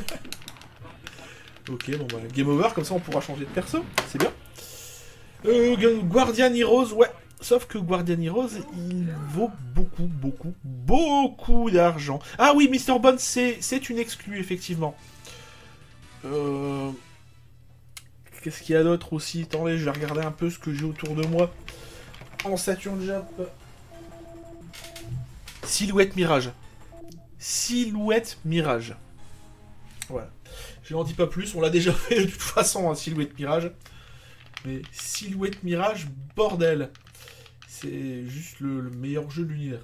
Ok, bon bah, game over, comme ça on pourra changer de perso, c'est bien. Guardian Heroes, ouais. Sauf que Guardian Heroes, il vaut beaucoup d'argent. Ah oui, Mr. Bones, c'est une exclue, effectivement. Qu'est-ce qu'il y a d'autre aussi? Attendez, je vais regarder un peu ce que j'ai autour de moi. En Saturn Jap. Silhouette Mirage. Silhouette Mirage. Voilà. Je n'en dis pas plus, on l'a déjà fait de toute façon, hein, Silhouette Mirage. Mais Silhouette Mirage, bordel. C'est juste le meilleur jeu de l'univers.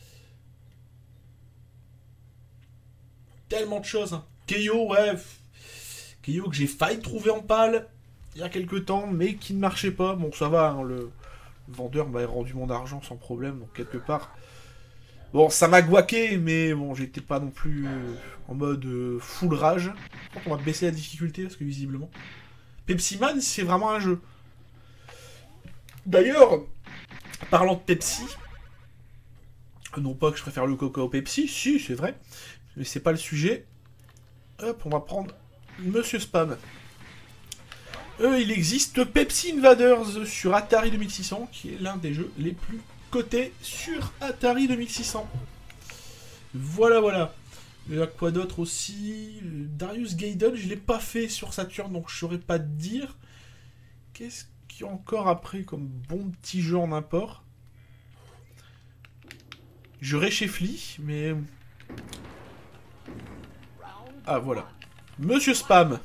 Tellement de choses. Hein. Keio, ouais. Keio que j'ai failli trouver en pâle il y a quelques temps, mais qui ne marchait pas. Bon, ça va, hein, le vendeur m'a rendu mon argent sans problème, donc quelque part... Bon, ça m'a guaqué, mais bon, j'étais pas non plus en mode full rage. On va baisser la difficulté, parce que visiblement... Pepsi Man, c'est vraiment un jeu. D'ailleurs, parlant de Pepsi... Non pas que je préfère le Coca au Pepsi, si, c'est vrai. Mais c'est pas le sujet. Hop, on va prendre Monsieur Spam. Il existe Pepsi Invaders sur Atari 2600, qui est l'un des jeux les plus cotés sur Atari 2600. Voilà, voilà. Il y a quoi d'autre aussi? Darius Gaiden, je l'ai pas fait sur Saturn, donc je saurais pas te dire. Qu'est-ce qu'il y a encore après comme bon petit jeu en import? Je réchéflis, mais... Ah, voilà. Monsieur Spam.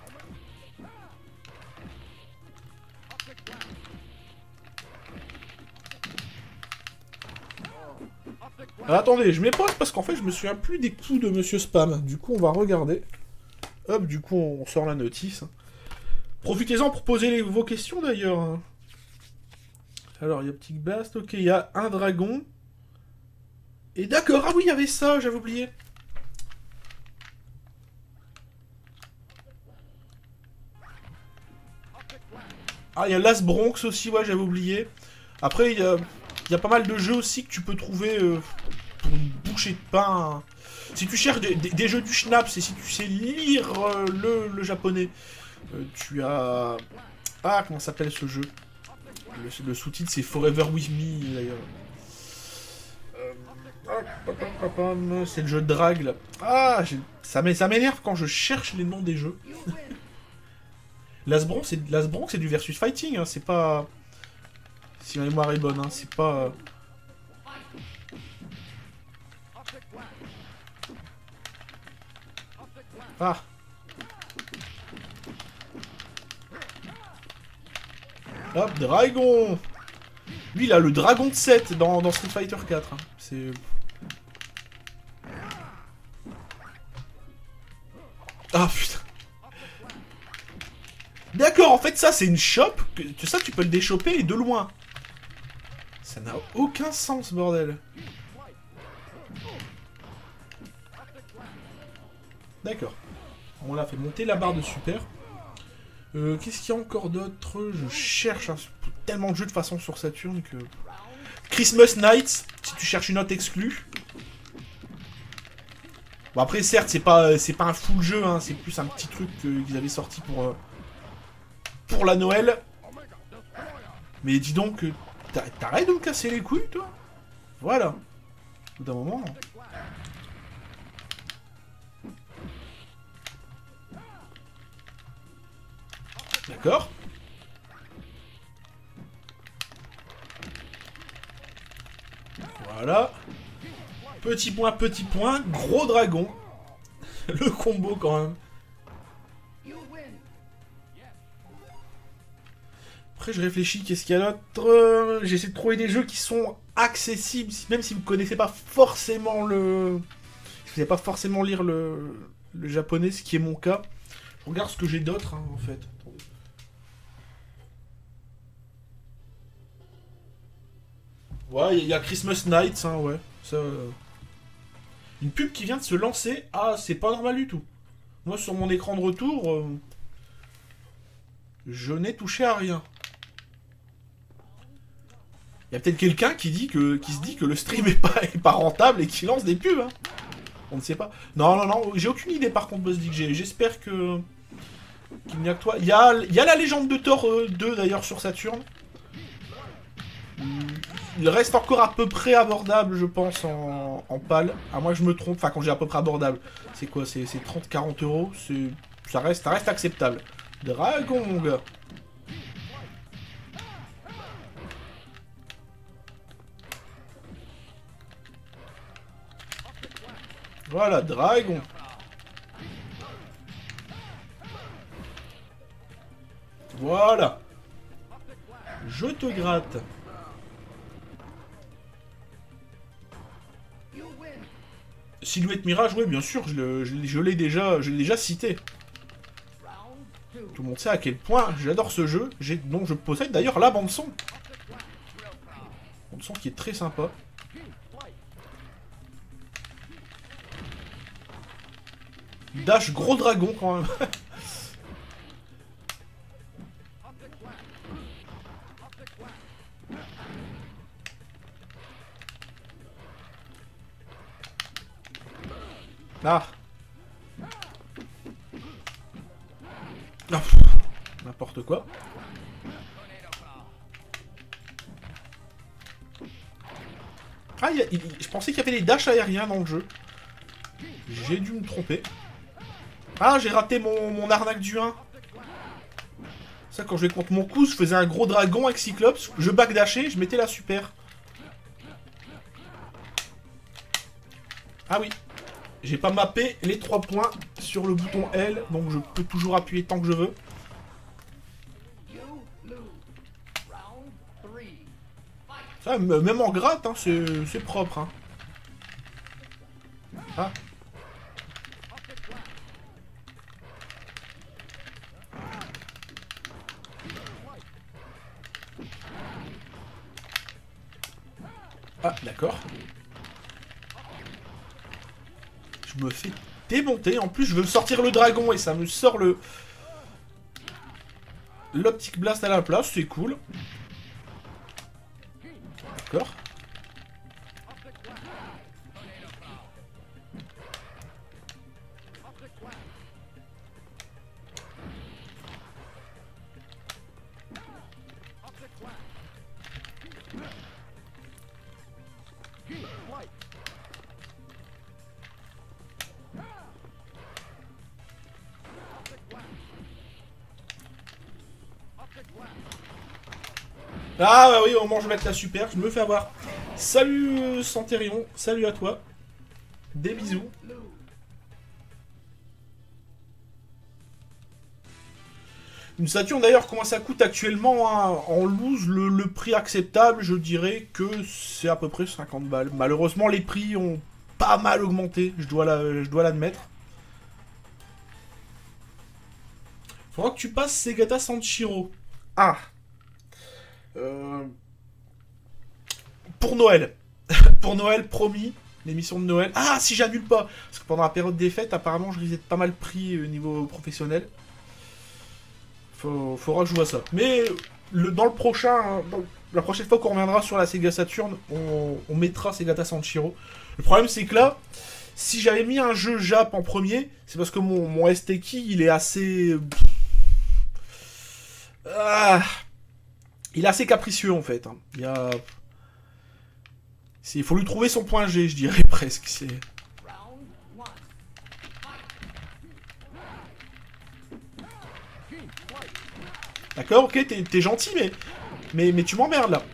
Ah, attendez, je m'épose parce qu'en fait, je me souviens plus des coups de Monsieur Spam. Du coup, on va regarder. Hop, du coup, on sort la notice. Profitez-en pour poser vos questions, d'ailleurs. Alors, il y a Petit Blast, ok, il y a un dragon. Et d'accord, ah oui, il y avait ça, j'avais oublié. Ah, il y a Las Bronx aussi, ouais, j'avais oublié. Après, il y a pas mal de jeux aussi que tu peux trouver pour une bouchée de pain. Si tu cherches des jeux du Schnaps et si tu sais lire le japonais, tu as... Ah, comment s'appelle ce jeu? Le sous-titre, c'est Forever With Me, d'ailleurs. C'est le jeu de drague, là. Ah, ça m'énerve quand je cherche les noms des jeux. Las Bronx, c'est du versus fighting, hein, c'est pas... Si ma mémoire est bonne, hein, c'est pas... Ah. Hop, dragon. Lui, il a le dragon de 7 dans Street Fighter 4. Hein. C'est... Ah, putain. D'accord, en fait, ça, c'est une shop. Ça, tu peux le déchoper et de loin. Ça n'a aucun sens, bordel. D'accord. On l'a fait monter la barre de super. Qu'est-ce qu'il y a encore d'autre? Je cherche hein, tellement de jeux de façon sur Saturn que... Christmas Nights, si tu cherches une note exclue. Bon après certes c'est pas un full jeu, hein, c'est plus un petit truc qu'ils avaient sorti pour la Noël. Mais dis donc, t'arrêtes de me casser les couilles toi. Voilà. Au bout d'un moment... D'accord. Voilà. Petit point, gros dragon. Le combo quand même. Après je réfléchis, qu'est-ce qu'il y a d'autre? J'essaie de trouver des jeux qui sont accessibles, même si vous ne connaissez pas forcément le... Si vous n'avez pas forcément lire le japonais, ce qui est mon cas. Je regarde ce que j'ai d'autre hein, en fait. Attendez. Ouais, il y a Christmas Nights, hein, ouais. Ça, Une pub qui vient de se lancer. Ah, c'est pas normal du tout. Moi, sur mon écran de retour, je n'ai touché à rien. Il y a peut-être quelqu'un qui se dit que le stream est pas rentable et qui lance des pubs. Hein. On ne sait pas. Non, j'ai aucune idée par contre, BuzzDig. J'espère qu'il n'y a que toi. Il y a la légende de Thor 2 d'ailleurs sur Saturn. Il reste encore à peu près abordable, je pense, en PAL. Ah, moi je me trompe. Enfin, quand j'ai à peu près abordable, c'est quoi? C'est 30-40 euros. Ça reste acceptable. Dragon, gars. Voilà, dragon. Voilà. Je te gratte. Silhouette Mirage, oui, bien sûr, je l'ai déjà cité. Tout le monde sait à quel point j'adore ce jeu, dont je possède d'ailleurs la bande-son. Bande-son qui est très sympa. Dash gros dragon quand même. Ah. Ah, n'importe quoi. Ah, je pensais qu'il y avait des dashs aériens dans le jeu. J'ai dû me tromper. Ah, j'ai raté mon arnaque du 1. Ça, quand je jouais contre mon cousin, je faisais un gros dragon avec Cyclops. Je backdashais, je mettais la super. Ah oui. J'ai pas mappé les 3 points sur le bouton L, donc je peux toujours appuyer tant que je veux. Ça, même en gratte, hein, c'est propre. Hein. Ah. Ah, d'accord. Je me fais démonter. En plus, je veux sortir le dragon et ça me sort le... l'Optic Blast à la place. C'est cool. D'accord. Ah bah oui, au moment où je vais mettre la super, je me fais avoir. Salut Santérion, salut à toi. Des bisous. Une Saturn d'ailleurs, comment ça coûte actuellement hein, en loose, le prix acceptable, je dirais que c'est à peu près 50 balles. Malheureusement, les prix ont pas mal augmenté, je dois l'admettre. Faudra que tu passes Segata Sanshiro. Ah. Pour Noël. Pour Noël, promis. L'émission de Noël. Ah, si j'annule pas. Parce que pendant la période des fêtes, apparemment, je risque d'être pas mal pris au niveau professionnel. Faudra que je vois ça. Mais dans le prochain... la prochaine fois qu'on reviendra sur la Sega Saturn, on mettra Segata Sanshiro. Le problème, c'est que là, si j'avais mis un jeu Jap en premier, c'est parce que mon STK, il est assez... il est assez capricieux, en fait. Hein. Il faut lui trouver son point G, je dirais presque. D'accord, ok, t'es gentil, mais tu m'emmerdes, là.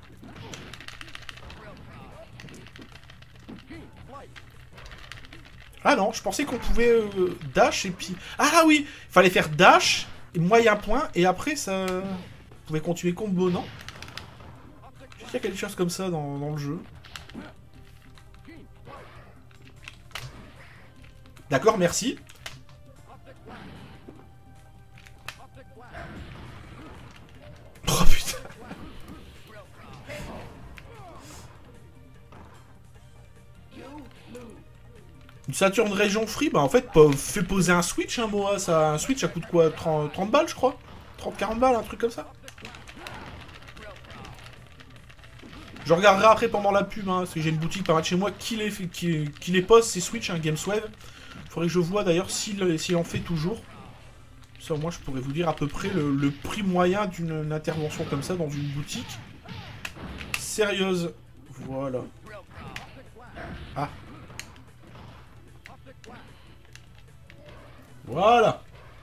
Ah non, je pensais qu'on pouvait dash et puis... Ah oui, fallait faire dash, et moyen point, et après, ça... On pouvait continuer combo, non? Il y a quelque chose comme ça dans le jeu. D'accord, merci. Oh putain. Une Saturn Région Free, bah en fait, fais poser un Switch, hein, moi. Un Switch, ça coûte quoi 30 balles, je crois 30-40 balles, un truc comme ça. Je regarderai après pendant la pub, hein, parce que j'ai une boutique par là de chez moi qui les poste, ces Switch, hein, Gameswave. Faudrait que je vois d'ailleurs s'il en fait toujours. Ça, au moins, je pourrais vous dire à peu près le prix moyen d'une intervention comme ça dans une boutique. Sérieuse. Voilà. Ah. Voilà.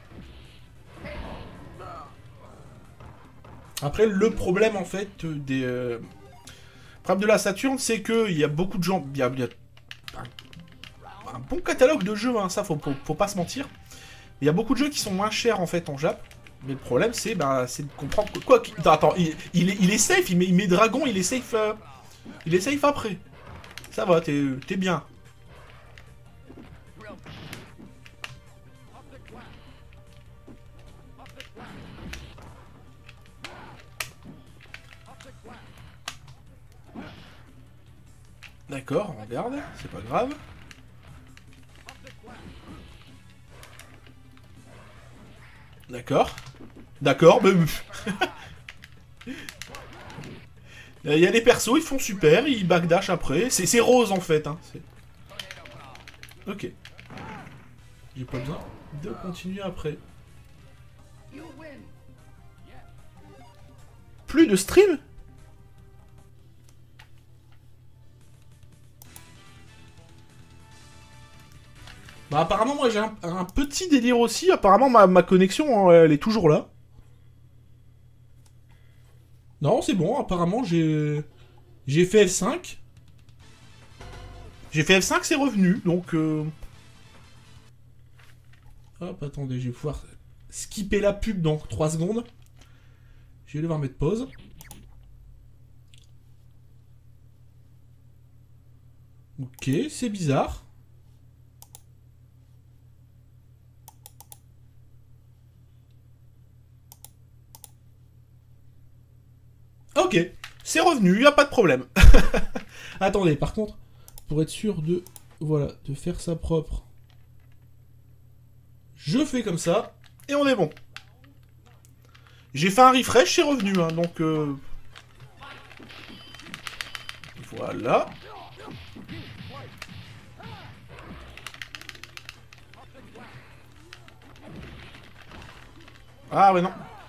Après, le problème, en fait, le problème de la Saturn, c'est qu'il y a beaucoup de gens... Il y a un bon catalogue de jeux, hein, ça, faut pas se mentir. Il y a beaucoup de jeux qui sont moins chers, en fait, en Jap. Mais le problème, c'est de comprendre... Quoi attends, il est safe, il met dragon, il est safe... il est safe après. Ça va, t'es bien. D'accord, on regarde, c'est pas grave. D'accord. D'accord, mais... Il y a des persos, ils font super, ils backdash après. C'est rose en fait. Hein. Ok. J'ai pas besoin de continuer après. Plus de stream? Bah apparemment moi j'ai un petit délire aussi. Apparemment ma connexion elle est toujours là. Non c'est bon, apparemment j'ai fait F5. J'ai fait F5, c'est revenu, donc... Hop, attendez, je vais pouvoir skipper la pub dans 3 secondes. Je vais devoir mettre pause. Ok, c'est bizarre. Ok, c'est revenu, y a pas de problème. Attendez, par contre, pour être sûr de... Voilà, de faire ça propre. Je fais comme ça, et on est bon. J'ai fait un refresh, c'est revenu, hein, donc... Voilà. Ah ouais, non.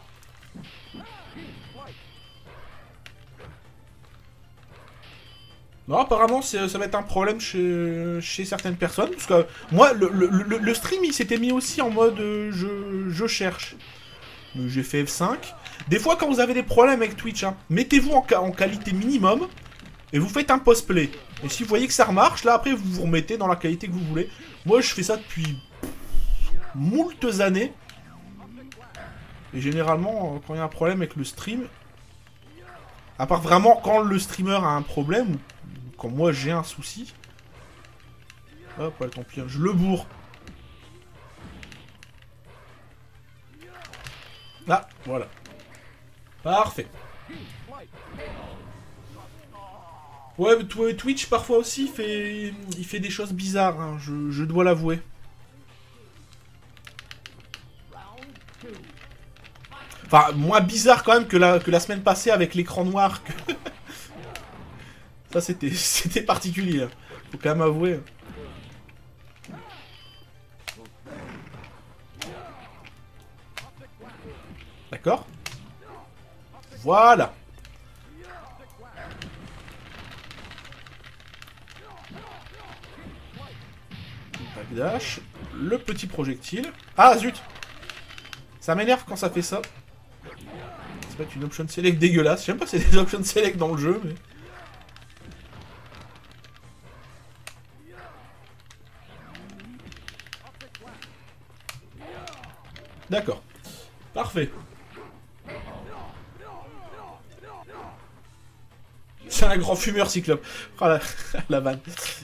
Non, apparemment, ça va être un problème chez certaines personnes. Parce que moi, le stream, il s'était mis aussi en mode je cherche. J'ai fait F5. Des fois, quand vous avez des problèmes avec Twitch, hein, mettez-vous en qualité minimum et vous faites un post-play. Et si vous voyez que ça remarche, là, après, vous vous remettez dans la qualité que vous voulez. Moi, je fais ça depuis moultes années. Et généralement, quand il y a un problème avec le stream, à part vraiment quand le streamer a un problème, quand moi j'ai un souci, hop, ouais, tant pis, je le bourre. Ah, voilà. Parfait. Ouais, mais Twitch parfois aussi il fait des choses bizarres, hein, je dois l'avouer. Enfin, moins bizarre quand même que la semaine passée avec l'écran noir. Ça, c'était particulier. Faut quand même avouer. D'accord. Voilà. Backdash. Le petit projectile. Ah, zut. Ça m'énerve quand ça fait ça. C'est pas une option select dégueulasse. Je sais même pas si c'est des options select dans le jeu, mais... D'accord. Parfait. C'est un grand fumeur, Cyclope. Oh la vanne.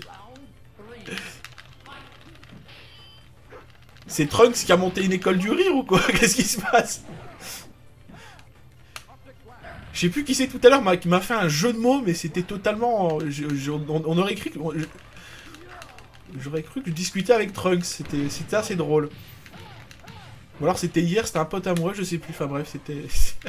C'est Trunks qui a monté une école du rire ou quoi? Qu'est-ce qui se passe? Je sais plus qui c'est tout à l'heure qui m'a fait un jeu de mots, mais c'était totalement... on aurait cru que... J'aurais cru que je discutais avec Trunks, c'était assez drôle. Ou alors c'était hier, c'était un pote à moi, je sais plus, enfin bref, c'était...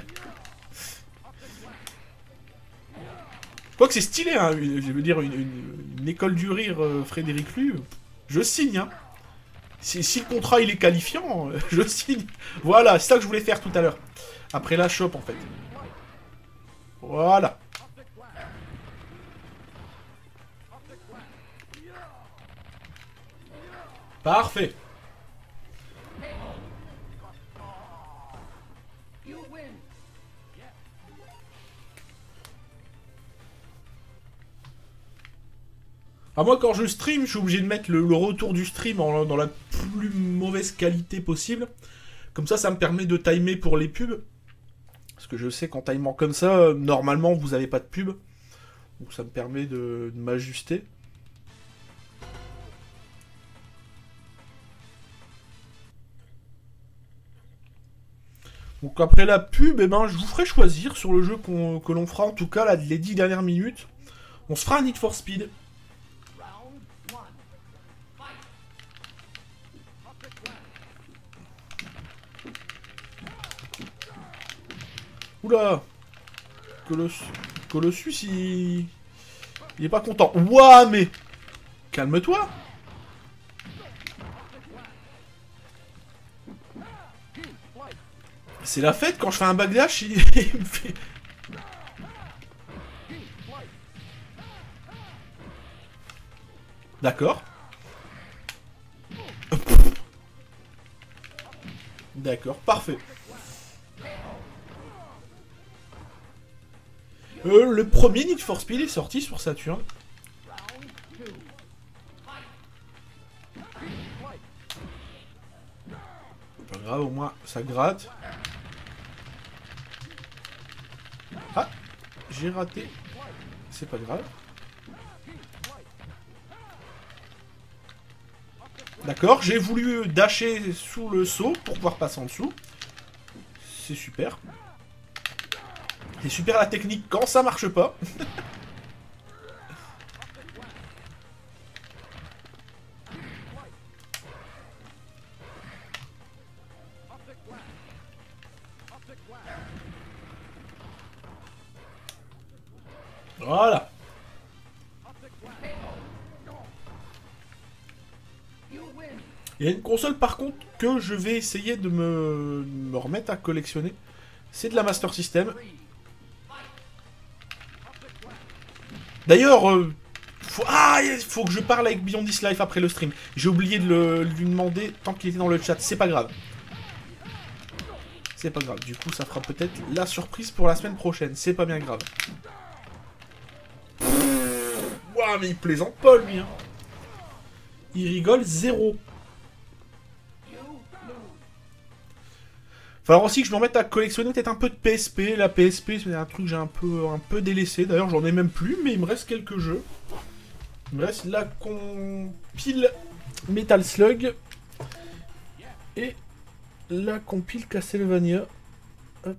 Quoique c'est stylé, hein, je veux dire, une école du rire Frédéric Lu, je signe, hein. Si le contrat il est qualifiant, je signe. Voilà, c'est ça que je voulais faire tout à l'heure. Après la shop en fait. Voilà. Parfait. Ah, moi quand je stream, je suis obligé de mettre le retour du stream dans la plus mauvaise qualité possible. Comme ça me permet de timer pour les pubs. Parce que je sais qu'en timant comme ça, normalement vous n'avez pas de pub. Donc ça me permet de m'ajuster. Donc après la pub, eh ben, je vous ferai choisir sur le jeu que l'on fera, en tout cas là, les 10 dernières minutes. On se fera un Need for Speed. Oula, Colossus, il est pas content. Ouah, mais... Calme-toi. C'est la fête, quand je fais un backdash, il me fait... D'accord. D'accord, parfait. Le premier Need for Speed est sorti sur Saturn. grave, au moins ça gratte. Ah, j'ai raté. C'est pas grave. D'accord, j'ai voulu dasher sous le seau pour pouvoir passer en dessous. C'est super. C'est super la technique quand ça marche pas. Voilà. Il y a une console par contre que je vais essayer de me remettre à collectionner. C'est de la Master System. D'ailleurs, faut que je parle avec Beyond This Life après le stream. J'ai oublié de lui demander tant qu'il était dans le chat. C'est pas grave. C'est pas grave. Du coup, ça fera peut-être la surprise pour la semaine prochaine. C'est pas bien grave. Ouah, mais il plaisante pas, lui. Hein. Il rigole zéro. Falloir aussi que je me remette à collectionner peut-être un peu de PSP. La PSP, c'est un truc que j'ai un peu délaissé. D'ailleurs, j'en ai même plus, mais il me reste quelques jeux. Il me reste la compile Metal Slug et la compile Castlevania. Hop.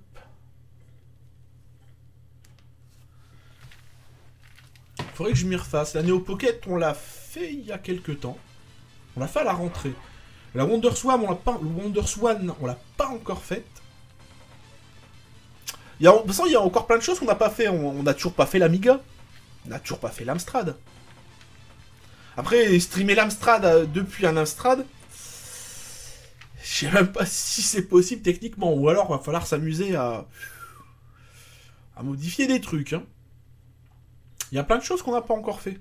Faudrait que je m'y refasse. La Neo Pocket, on l'a fait il y a quelques temps. On l'a fait à la rentrée. La WonderSwan, on l'a pas encore faite. De toute façon, il y a encore plein de choses qu'on n'a pas fait. On n'a toujours pas fait l'Amiga. On n'a toujours pas fait l'Amstrad. Après, streamer l'Amstrad depuis un Amstrad, je sais même pas si c'est possible techniquement. Ou alors, il va falloir s'amuser à modifier des trucs. Hein. Il y a plein de choses qu'on n'a pas encore fait.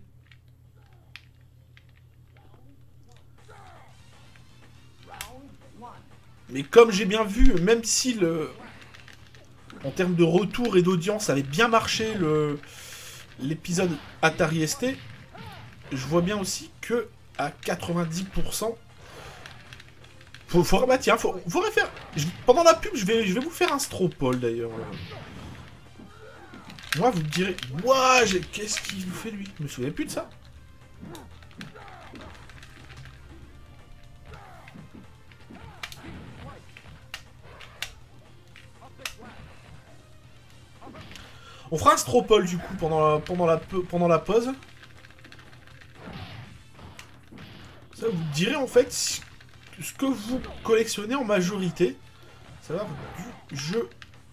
Mais comme j'ai bien vu, même si en termes de retour et d'audience, ça avait bien marché l'épisode Atari ST, je vois bien aussi que à 90%, faudrait faire. Pendant la pub, je vais vous faire un stropole d'ailleurs. Moi, vous me direz, ouah, qu'est-ce qu'il vous fait lui? Je me souviens plus de ça. On fera un stropole du coup pendant la pause. Ça vous direz en fait ce que vous collectionnez en majorité. Ça va du jeu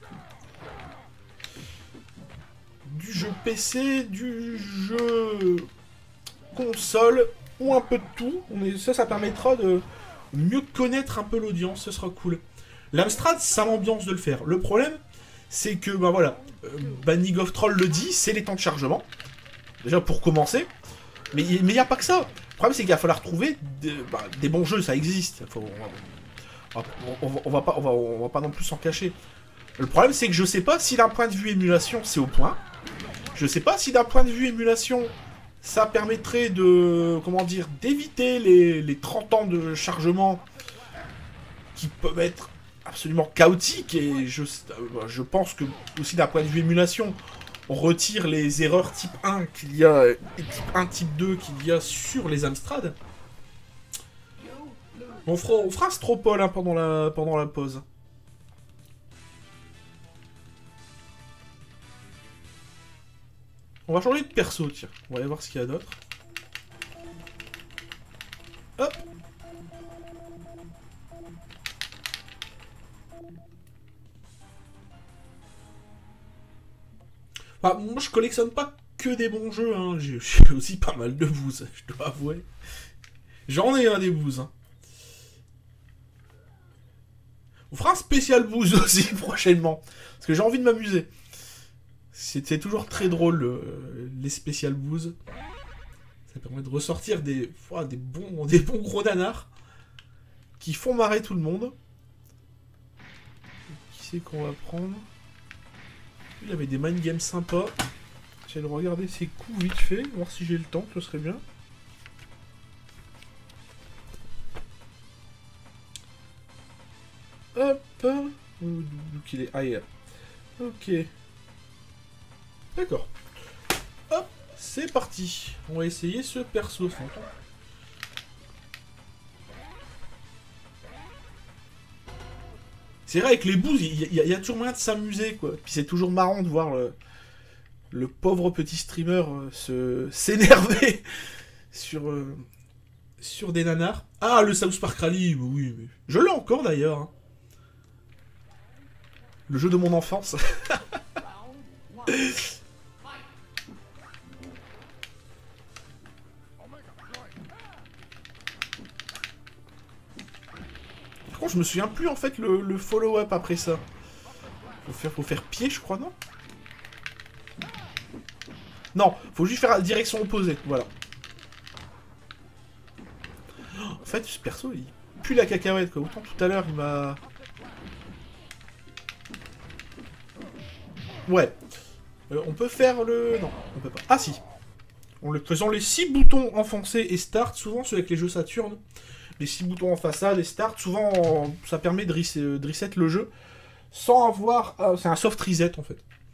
PC, du jeu console ou un peu de tout. Ça permettra de mieux connaître un peu l'audience. Ce sera cool. L'Amstrad, ça m'ambiance de le faire. Le problème, c'est que, bah voilà, Banning of Troll le dit, c'est les temps de chargement. Déjà pour commencer. Mais il n'y a pas que ça. Le problème, c'est qu'il va falloir trouver des bons jeux, ça existe. On va pas non plus s'en cacher. Le problème, c'est que je sais pas si d'un point de vue émulation, c'est au point. Je sais pas si d'un point de vue émulation, ça permettrait de, comment dire, d'éviter les 30 ans de chargement qui peuvent être absolument chaotique et je pense que aussi d'un point de vue émulation on retire les erreurs type 1 qu'il y a et type 1, type 2 qu'il y a sur les Amstrad. On fera un stropole hein, pendant la pause. On va changer de perso, tiens. On va aller voir ce qu'il y a d'autre. Hop. Bah, moi, je collectionne pas que des bons jeux, hein. J'ai aussi pas mal de booze, je dois avouer. J'en ai un des booze. Hein. On fera un spécial booze aussi prochainement, parce que j'ai envie de m'amuser. C'est toujours très drôle, les spécial booze. Ça permet de ressortir des bons gros nanars qui font marrer tout le monde. Qui c'est qu'on va prendre? Il avait des mind games sympas. J'allais regarder ses coups vite fait, voir si j'ai le temps, ce serait bien. D'où qu'il est? Ah, il est là. Ok. D'accord. Hop, c'est parti. On va essayer ce perso. C'est vrai, avec les bouses, il y a toujours moyen de s'amuser, quoi. Puis c'est toujours marrant de voir le pauvre petit streamer s'énerver sur des nanars. Ah, le South Park Rally, oui, mais... Je l'ai encore, d'ailleurs. Hein. Le jeu de mon enfance. Par contre, je me souviens plus, en fait, le follow-up après ça. Faut faire pied, je crois, non? Non, faut juste faire la direction opposée, voilà. En fait, ce perso, il pue la cacahuète, quoi. Autant tout à l'heure, il m'a... Ouais. On peut faire le... Non, on peut pas. Ah, si. En faisant les 6 boutons enfoncés et start, souvent, ceux avec les jeux Saturn, les 6 boutons en façade et start, souvent, ça permet de reset le jeu sans avoir... c'est un soft reset, en fait.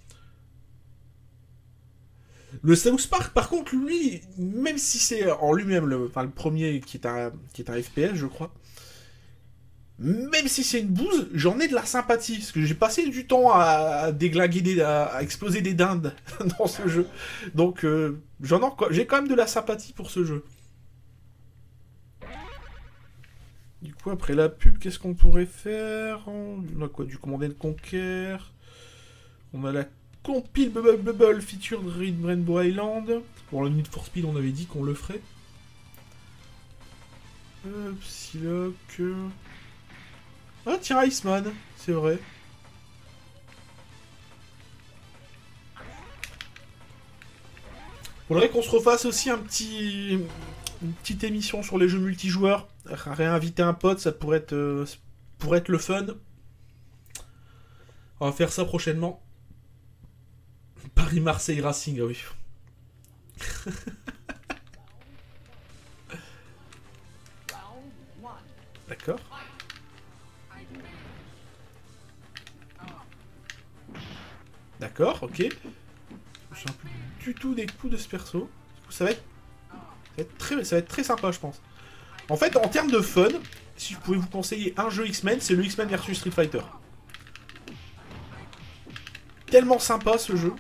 Le South Park, par contre, lui, même si c'est en lui-même le premier qui est un FPS, je crois, même si c'est une bouse, j'en ai de la sympathie. Parce que j'ai passé du temps à déglinguer, à exploser des dindes dans ce jeu. Donc, j'ai quand même de la sympathie pour ce jeu. Du coup, après la pub, qu'est-ce qu'on pourrait faire? On a quoi? Du Command & Conquer. On a la compile Bubble feature de Rainbow Island. Pour le Need for Speed, on avait dit qu'on le ferait. Psylocke. Ah tiens, Iceman, c'est vrai. Faudrait qu'on se refasse aussi une petite émission sur les jeux multijoueurs. Réinviter un pote, ça pourrait être le fun. On va faire ça prochainement. Paris-Marseille Racing, ah oui. D'accord. D'accord, ok. Je me souviens plus du tout des coups de ce perso. Ça va être très sympa, je pense. En fait, en termes de fun, si je pouvais vous conseiller un jeu X-Men, c'est le X-Men versus Street Fighter. Tellement sympa ce jeu.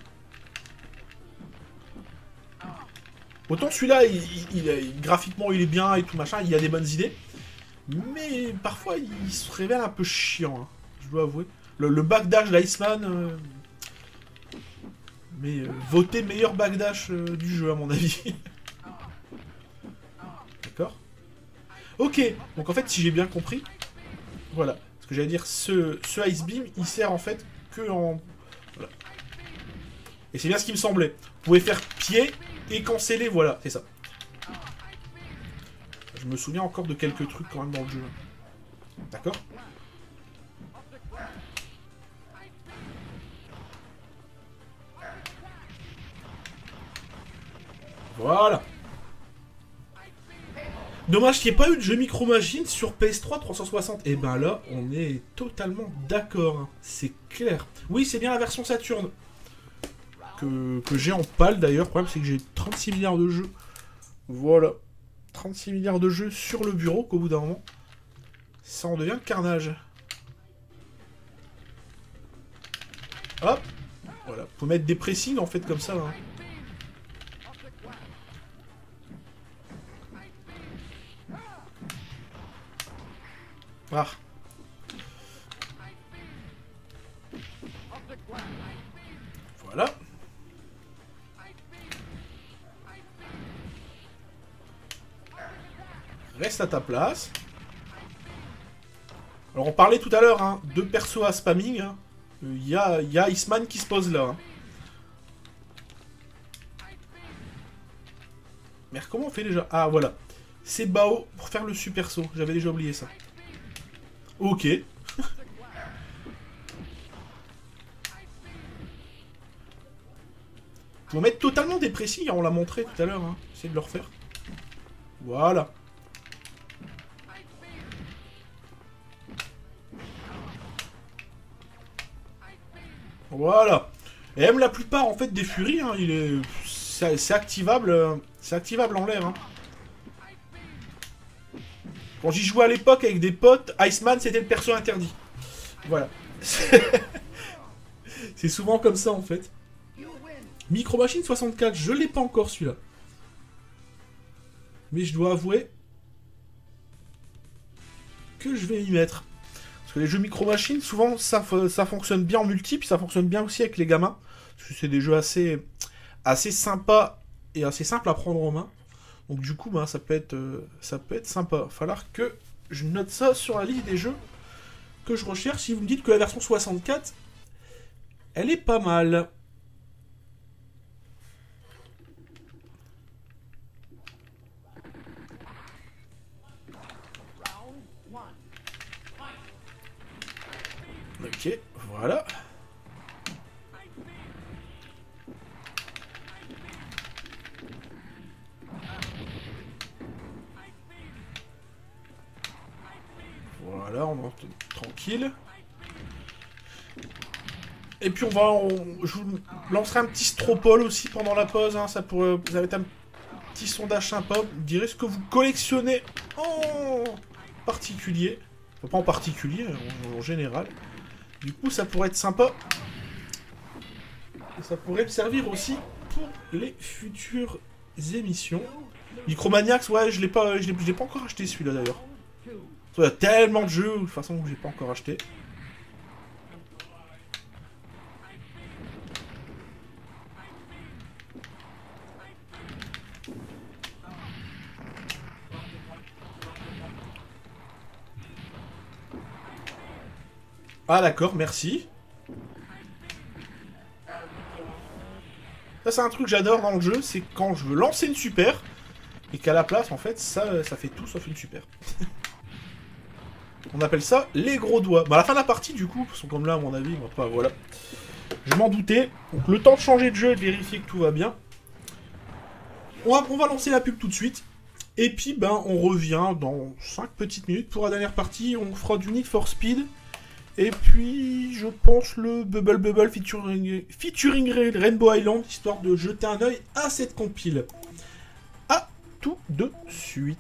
Autant celui-là, graphiquement il est bien et tout machin, il y a des bonnes idées. Mais parfois il se révèle un peu chiant, hein, je dois avouer. Le backdash d'Iceman... mais votez meilleur backdash du jeu à mon avis. D'accord. Ok, donc en fait si j'ai bien compris, voilà. Ce que j'allais dire, ce Ice Beam, il sert en fait que en... Voilà. Et c'est bien ce qui me semblait. Vous pouvez faire pied et canceller, voilà, c'est ça. Je me souviens encore de quelques trucs quand même dans le jeu. D'accord. Voilà. Dommage qu'il n'y ait pas eu de jeu Micro Machines sur PS3 360. Et ben là, on est totalement d'accord. Hein. C'est clair. Oui, c'est bien la version Saturn. Que j'ai en pâle d'ailleurs. Le problème, c'est que j'ai 36 milliards de jeux. Voilà. 36 milliards de jeux sur le bureau qu'au bout d'un moment, ça en devient le carnage. Hop. Voilà. Faut mettre des pressings en fait comme ça. Hein. Ah. Voilà. Reste à ta place. Alors on parlait tout à l'heure hein, de perso à spamming. Hein. Y a Iceman qui se pose là. Hein. Mais comment on fait déjà? Ah voilà. C'est Bao pour faire le super saut. J'avais déjà oublié ça. Ok. Faut mettre totalement des pressings, on l'a montré tout à l'heure. Hein. Essayez de le refaire. Voilà. Voilà. Et même la plupart en fait des furies, hein, c'est activable, en l'air. Hein. Quand j'y jouais à l'époque avec des potes, Iceman c'était le perso interdit. Voilà. C'est souvent comme ça en fait. Micro Machine 64, je l'ai pas encore celui-là. Mais je dois avouer que je vais y mettre. Parce que les jeux Micro Machine, souvent ça fonctionne bien en multi, puis ça fonctionne bien aussi avec les gamins. Parce que c'est des jeux assez sympas et assez simples à prendre en main. Donc du coup, ça peut être sympa. Il va falloir que je note ça sur la liste des jeux que je recherche. Si vous me dites que la version 64, elle est pas mal. Ok, voilà. Voilà, on est tranquille. Et puis je vous lancerai un petit stropole aussi pendant la pause. Hein, ça va être un petit sondage sympa. Vous me direz ce que vous collectionnez en particulier. Enfin, pas en particulier, en général. Du coup, ça pourrait être sympa. Et ça pourrait me servir aussi pour les futures émissions. Micromaniacs, ouais, je l'ai pas encore acheté celui-là d'ailleurs. Il y a tellement de jeux de toute façon que j'ai pas encore acheté. Ah d'accord, merci. Ça c'est un truc que j'adore dans le jeu, c'est quand je veux lancer une super, et qu'à la place en fait ça fait tout sauf une super. On appelle ça les gros doigts. À la fin de la partie du coup, sont comme là à mon avis, voilà. Je m'en doutais. Donc le temps de changer de jeu et de vérifier que tout va bien. On va lancer la pub tout de suite. Et puis on revient dans 5 petites minutes pour la dernière partie. On fera du Need for Speed. Et puis, je pense le Bubble featuring Rainbow Island, histoire de jeter un œil à cette compile. A tout de suite.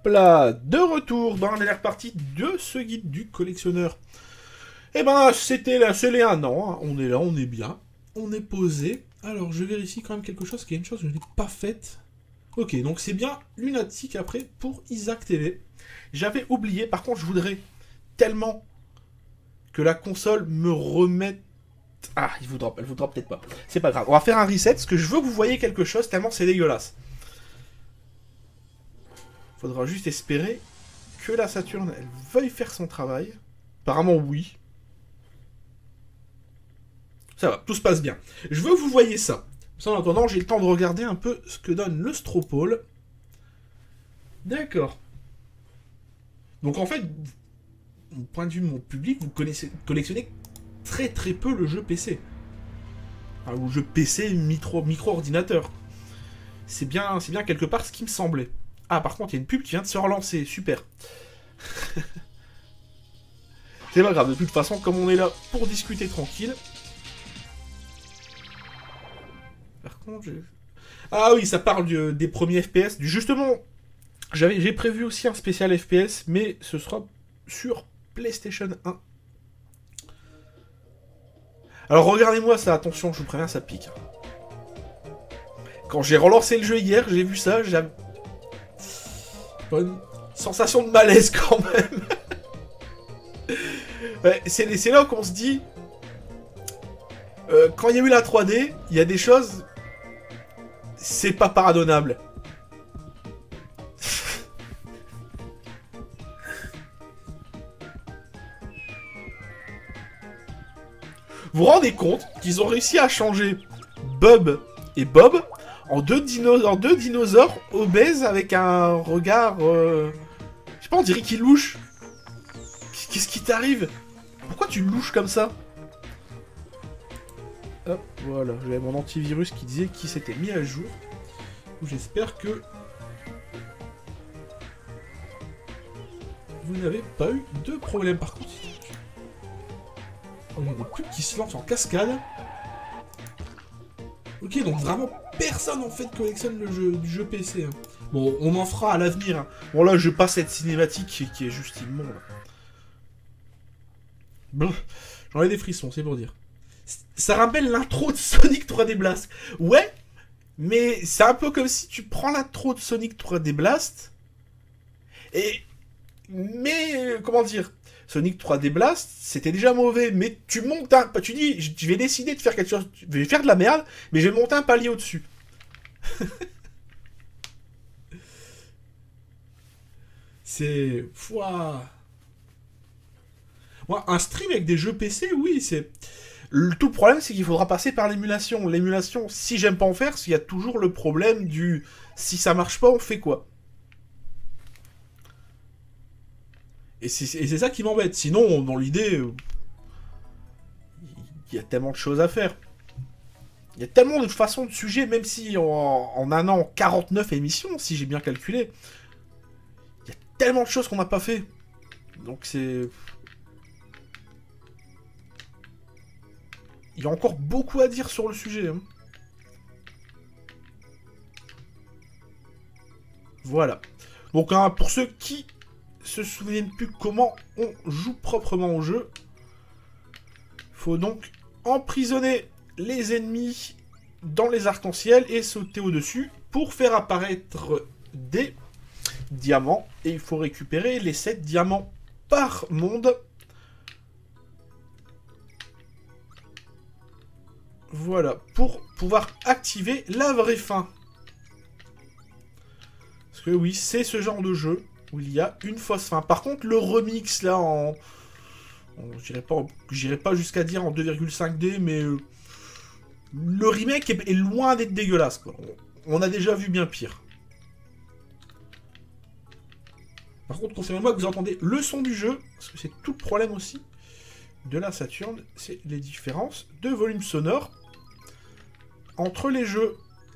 Hop là, de retour dans la dernière partie de ce guide du collectionneur. Eh ben, c'est les 1 an, hein. On est là, on est bien, on est posé. Alors, je vérifie quand même quelque chose, qu'il y a une chose que je n'ai pas faite. Ok, donc c'est bien Lunatic après pour Isaac TV. J'avais oublié, par contre, je voudrais tellement que la console me remette... Ah, elle voudra peut-être pas. C'est pas grave, on va faire un reset, parce que je veux que vous voyez quelque chose, tellement c'est dégueulasse. Faudra juste espérer que la Saturn, elle veuille faire son travail. Apparemment, oui. Ça va, tout se passe bien. Je veux que vous voyez ça. En attendant, j'ai le temps de regarder un peu ce que donne le Stropole. D'accord. Donc en fait, au point de vue de mon public, vous collectionnez très très peu le jeu PC. Enfin, le jeu PC micro-ordinateur. C'est bien quelque part ce qui me semblait. Ah, par contre, il y a une pub qui vient de se relancer. Super. C'est pas grave, de toute façon, comme on est là pour discuter tranquille... Par contre, ah oui, ça parle des premiers FPS. Justement, j'ai prévu aussi un spécial FPS, mais ce sera sur PlayStation 1. Alors regardez-moi ça, attention, je vous préviens, ça pique. Quand j'ai relancé le jeu hier, j'ai vu ça, j'ai une sensation de malaise quand même. Ouais, c'est là qu'on se dit... quand il y a eu la 3D, il y a des choses... C'est pas pardonnable. Vous vous rendez compte qu'ils ont réussi à changer Bub et Bob en deux dinosaures obèses avec un regard... Je sais pas, on dirait qu'ils louchent. Qu'est-ce qui t'arrive? Pourquoi tu louches comme ça? Hop, voilà, j'avais mon antivirus qui disait qu'il s'était mis à jour. J'espère que vous n'avez pas eu de problème. Par contre, il y a des pubs qui se lancent en cascade. Ok, donc vraiment personne en fait collectionne du jeu PC. Hein. Bon, on en fera à l'avenir. Hein. Bon là, je passe cette cinématique qui est juste immonde. Bon, j'en ai des frissons, c'est pour dire. Ça rappelle l'intro de Sonic 3D Blast. Ouais, mais c'est un peu comme si tu prends l'intro de Sonic 3D Blast mais comment dire, Sonic 3D Blast, c'était déjà mauvais, mais tu montes un... Tu dis, je vais décider de faire quelque chose, je vais faire de la merde, mais je vais monter un palier au-dessus. C'est... Pouah. Ouais, un stream avec des jeux PC, oui, c'est... Tout le problème, c'est qu'il faudra passer par l'émulation. L'émulation, si j'aime pas en faire, il y a toujours le problème du... Si ça marche pas, on fait quoi? Et c'est ça qui m'embête. Sinon, dans l'idée, il y a tellement de choses à faire. Il y a tellement de façons de sujets, même si en un an, 49 émissions, si j'ai bien calculé. Il y a tellement de choses qu'on n'a pas fait. Donc c'est... Il y a encore beaucoup à dire sur le sujet. Hein. Voilà. Donc hein, pour ceux qui se souviennent plus comment on joue proprement au jeu, faut donc emprisonner les ennemis dans les arcs-en-ciel et sauter au-dessus pour faire apparaître des diamants. Et il faut récupérer les 7 diamants par monde. Voilà, pour pouvoir activer la vraie fin. Parce que oui, c'est ce genre de jeu où il y a une fausse fin. Par contre, le remix, là, j'irai pas jusqu'à dire en 2,5D, mais le remake est loin d'être dégueulasse, quoi. On a déjà vu bien pire. Par contre, confirmez-moi que vous entendez le son du jeu, parce que c'est tout le problème aussi de la Saturn, c'est les différences de volume sonore entre les jeux.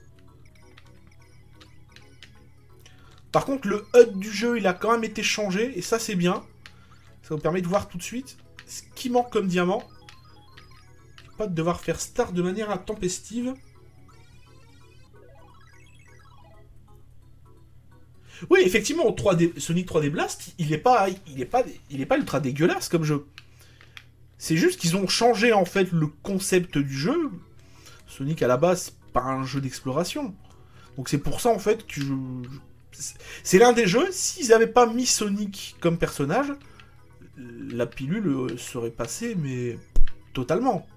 Par contre, le HUD du jeu, il a quand même été changé, et ça, c'est bien. Ça vous permet de voir tout de suite ce qui manque comme diamant. Pas de devoir faire start de manière intempestive. Oui, effectivement, 3D, Sonic 3D Blast, il est pas ultra dégueulasse comme jeu. C'est juste qu'ils ont changé en fait le concept du jeu. Sonic à la base, c'est pas un jeu d'exploration. Donc c'est pour ça en fait que c'est l'un des jeux, s'ils n'avaient pas mis Sonic comme personnage, la pilule serait passée, mais totalement.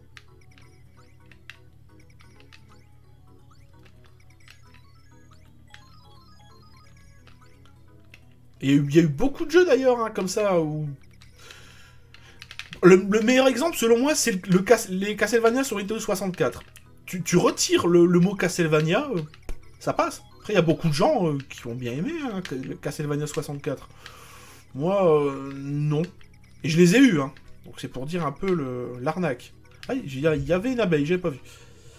Et il y a eu beaucoup de jeux d'ailleurs, hein, comme ça, où... Le meilleur exemple, selon moi, c'est les Castlevania sur Nintendo 64. Tu retires le mot Castlevania, ça passe. Après, il y a beaucoup de gens qui ont bien aimé hein, le Castlevania 64. Moi, non. Et je les ai eus, hein. Donc c'est pour dire un peu l'arnaque. Ah, il y avait une abeille, j'avais pas vu.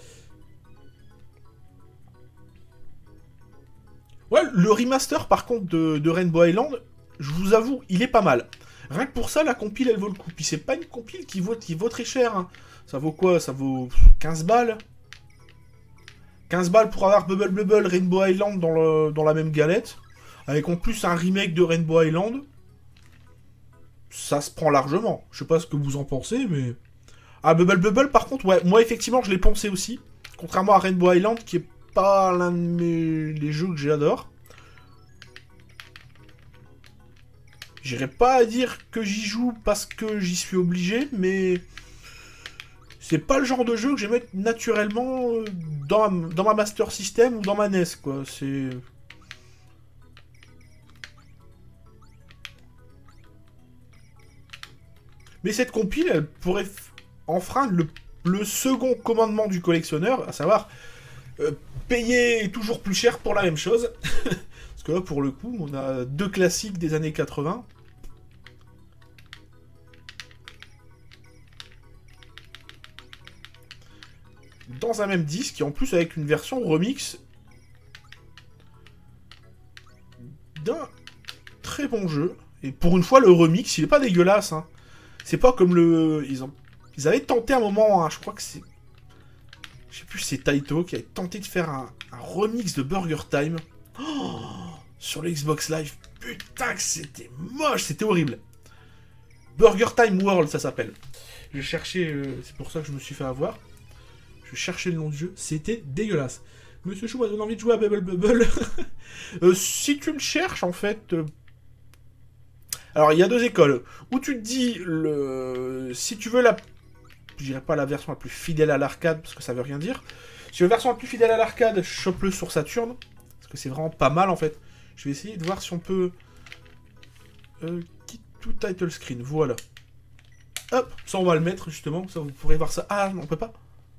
Ouais, le remaster, par contre, de Rainbow Island, je vous avoue, il est pas mal. Rien que pour ça, la compile, elle vaut le coup. Puis c'est pas une compile qui vaut très cher. Hein. Ça vaut quoi? Ça vaut 15 balles. 15 balles pour avoir Bubble Bubble Rainbow Island dans la même galette. Avec en plus un remake de Rainbow Island. Ça se prend largement. Je sais pas ce que vous en pensez, mais... Ah, Bubble Bubble, par contre, ouais, moi, effectivement, je l'ai poncé aussi. Contrairement à Rainbow Island, qui est pas l'un des jeux que j'adore. J'irai pas à dire que j'y joue parce que j'y suis obligé, mais c'est pas le genre de jeu que je vais mettre naturellement dans ma Master System ou dans ma NES, quoi. C'est... Mais cette compile, elle pourrait enfreindre le second commandement du collectionneur, à savoir payer toujours plus cher pour la même chose. Parce que là, pour le coup, on a deux classiques des années 80. Dans un même disque, et en plus avec une version remix d'un très bon jeu. Et pour une fois, le remix, il est pas dégueulasse. Hein. C'est pas comme le... Ils avaient tenté un moment, hein, je crois que c'est... Je sais plus si c'est Taito qui avait tenté de faire un remix de Burger Time. Oh, sur le Xbox Live. Putain que c'était moche, c'était horrible. Burger Time World, ça s'appelle. Je cherchais, c'est pour ça que je me suis fait avoir. Je cherchais le nom du jeu, c'était dégueulasse. Monsieur Chou m'a donné envie de jouer à Bubble Bubble. Si tu le cherches, en fait... Alors, il y a deux écoles. Où tu te dis, si tu veux la... Je dirais pas la version la plus fidèle à l'arcade, parce que ça veut rien dire. Si tu veux la version la plus fidèle à l'arcade, chope-le sur Saturn. Parce que c'est vraiment pas mal, en fait. Je vais essayer de voir si on peut... Kit to title screen, voilà. Hop, ça on va le mettre, justement. Ça, vous pourrez voir ça. Ah, non, on peut pas.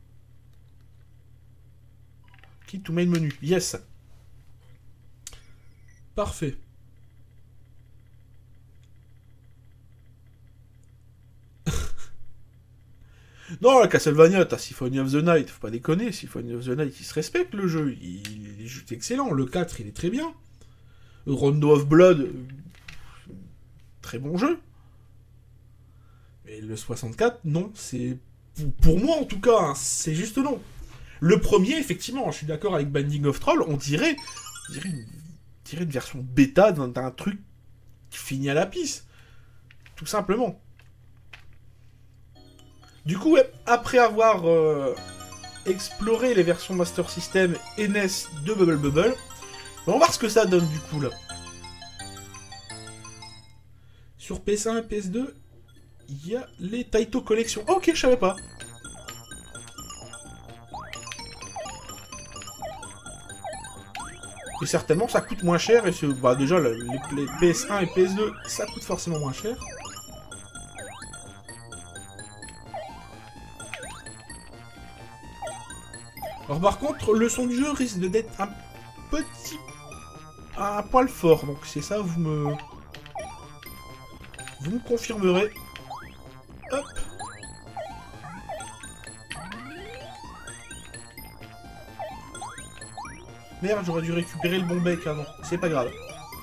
Kit to main menu, yes. Parfait. Non, la Castlevania, t'as Symphony of the Night, faut pas déconner, Symphony of the Night, il se respecte le jeu, il est juste excellent, le 4, il est très bien. Rondo of Blood, très bon jeu. Mais le 64, non, c'est... Pour moi, en tout cas, hein, c'est juste non. Le premier, effectivement, je suis d'accord avec Binding of Troll, on dirait une version bêta d'un truc qui finit à la pisse. Tout simplement. Du coup, après avoir exploré les versions Master System et NES de Bubble Bubble, on va voir ce que ça donne du coup là. Sur PS1 et PS2, il y a les Taito Collection. Oh, ok, je savais pas. Et certainement, ça coûte moins cher. Et bah, déjà, les PS1 et PS2, ça coûte forcément moins cher. Alors par contre, le son du jeu risque d'être un poil fort, donc c'est ça, vous me confirmerez. Hop. Merde, j'aurais dû récupérer le bon bec avant, c'est pas grave.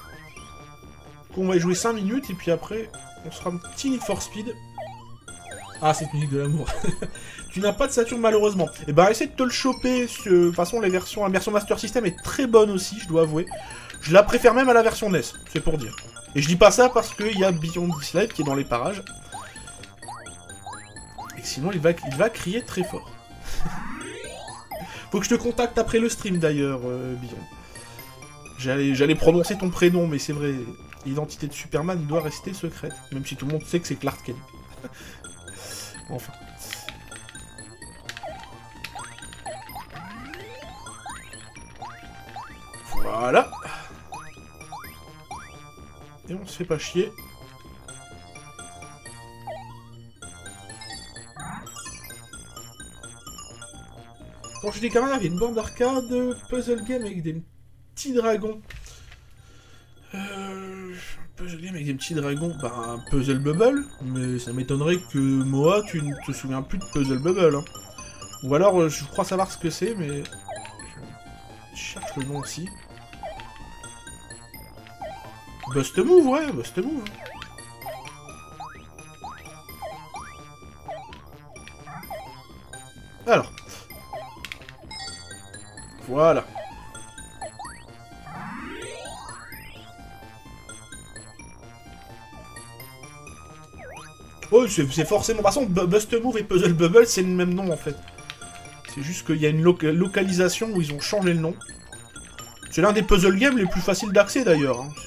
Donc on va y jouer 5 minutes, et puis après, on sera un petit Need for Speed. Ah, cette musique de l'amour. Tu n'as pas de Saturn malheureusement. Et bah essaie de te le choper. De toute façon, la version Master System est très bonne aussi, je dois avouer. Je la préfère même à la version NES, c'est pour dire. Et je dis pas ça parce qu'il y a Beyond This Life qui est dans les parages. Et que sinon, il va crier très fort. Faut que je te contacte après le stream d'ailleurs, Beyond. J'allais prononcer ton prénom, mais c'est vrai, l'identité de Superman doit rester secrète. Même si tout le monde sait que c'est Clark Kent. Enfin. Voilà. Et on se fait pas chier. Quand j'étais gamin, il y avait une borne d'arcade puzzle game avec des petits dragons. Puzzle game avec des petits dragons. Bah, un Puzzle Bubble. Mais ça m'étonnerait que Moa, tu ne te souviens plus de Puzzle Bubble. Hein. Ou alors, je crois savoir ce que c'est, mais... Je cherche le nom aussi. Bust Move, ouais, Bust Move. Alors. Voilà. Oh, c'est forcément... De toute façon, Bust Move et Puzzle Bubble, c'est le même nom, en fait. C'est juste qu'il y a une localisation où ils ont changé le nom. C'est l'un des puzzle games les plus faciles d'accès, d'ailleurs. Hein.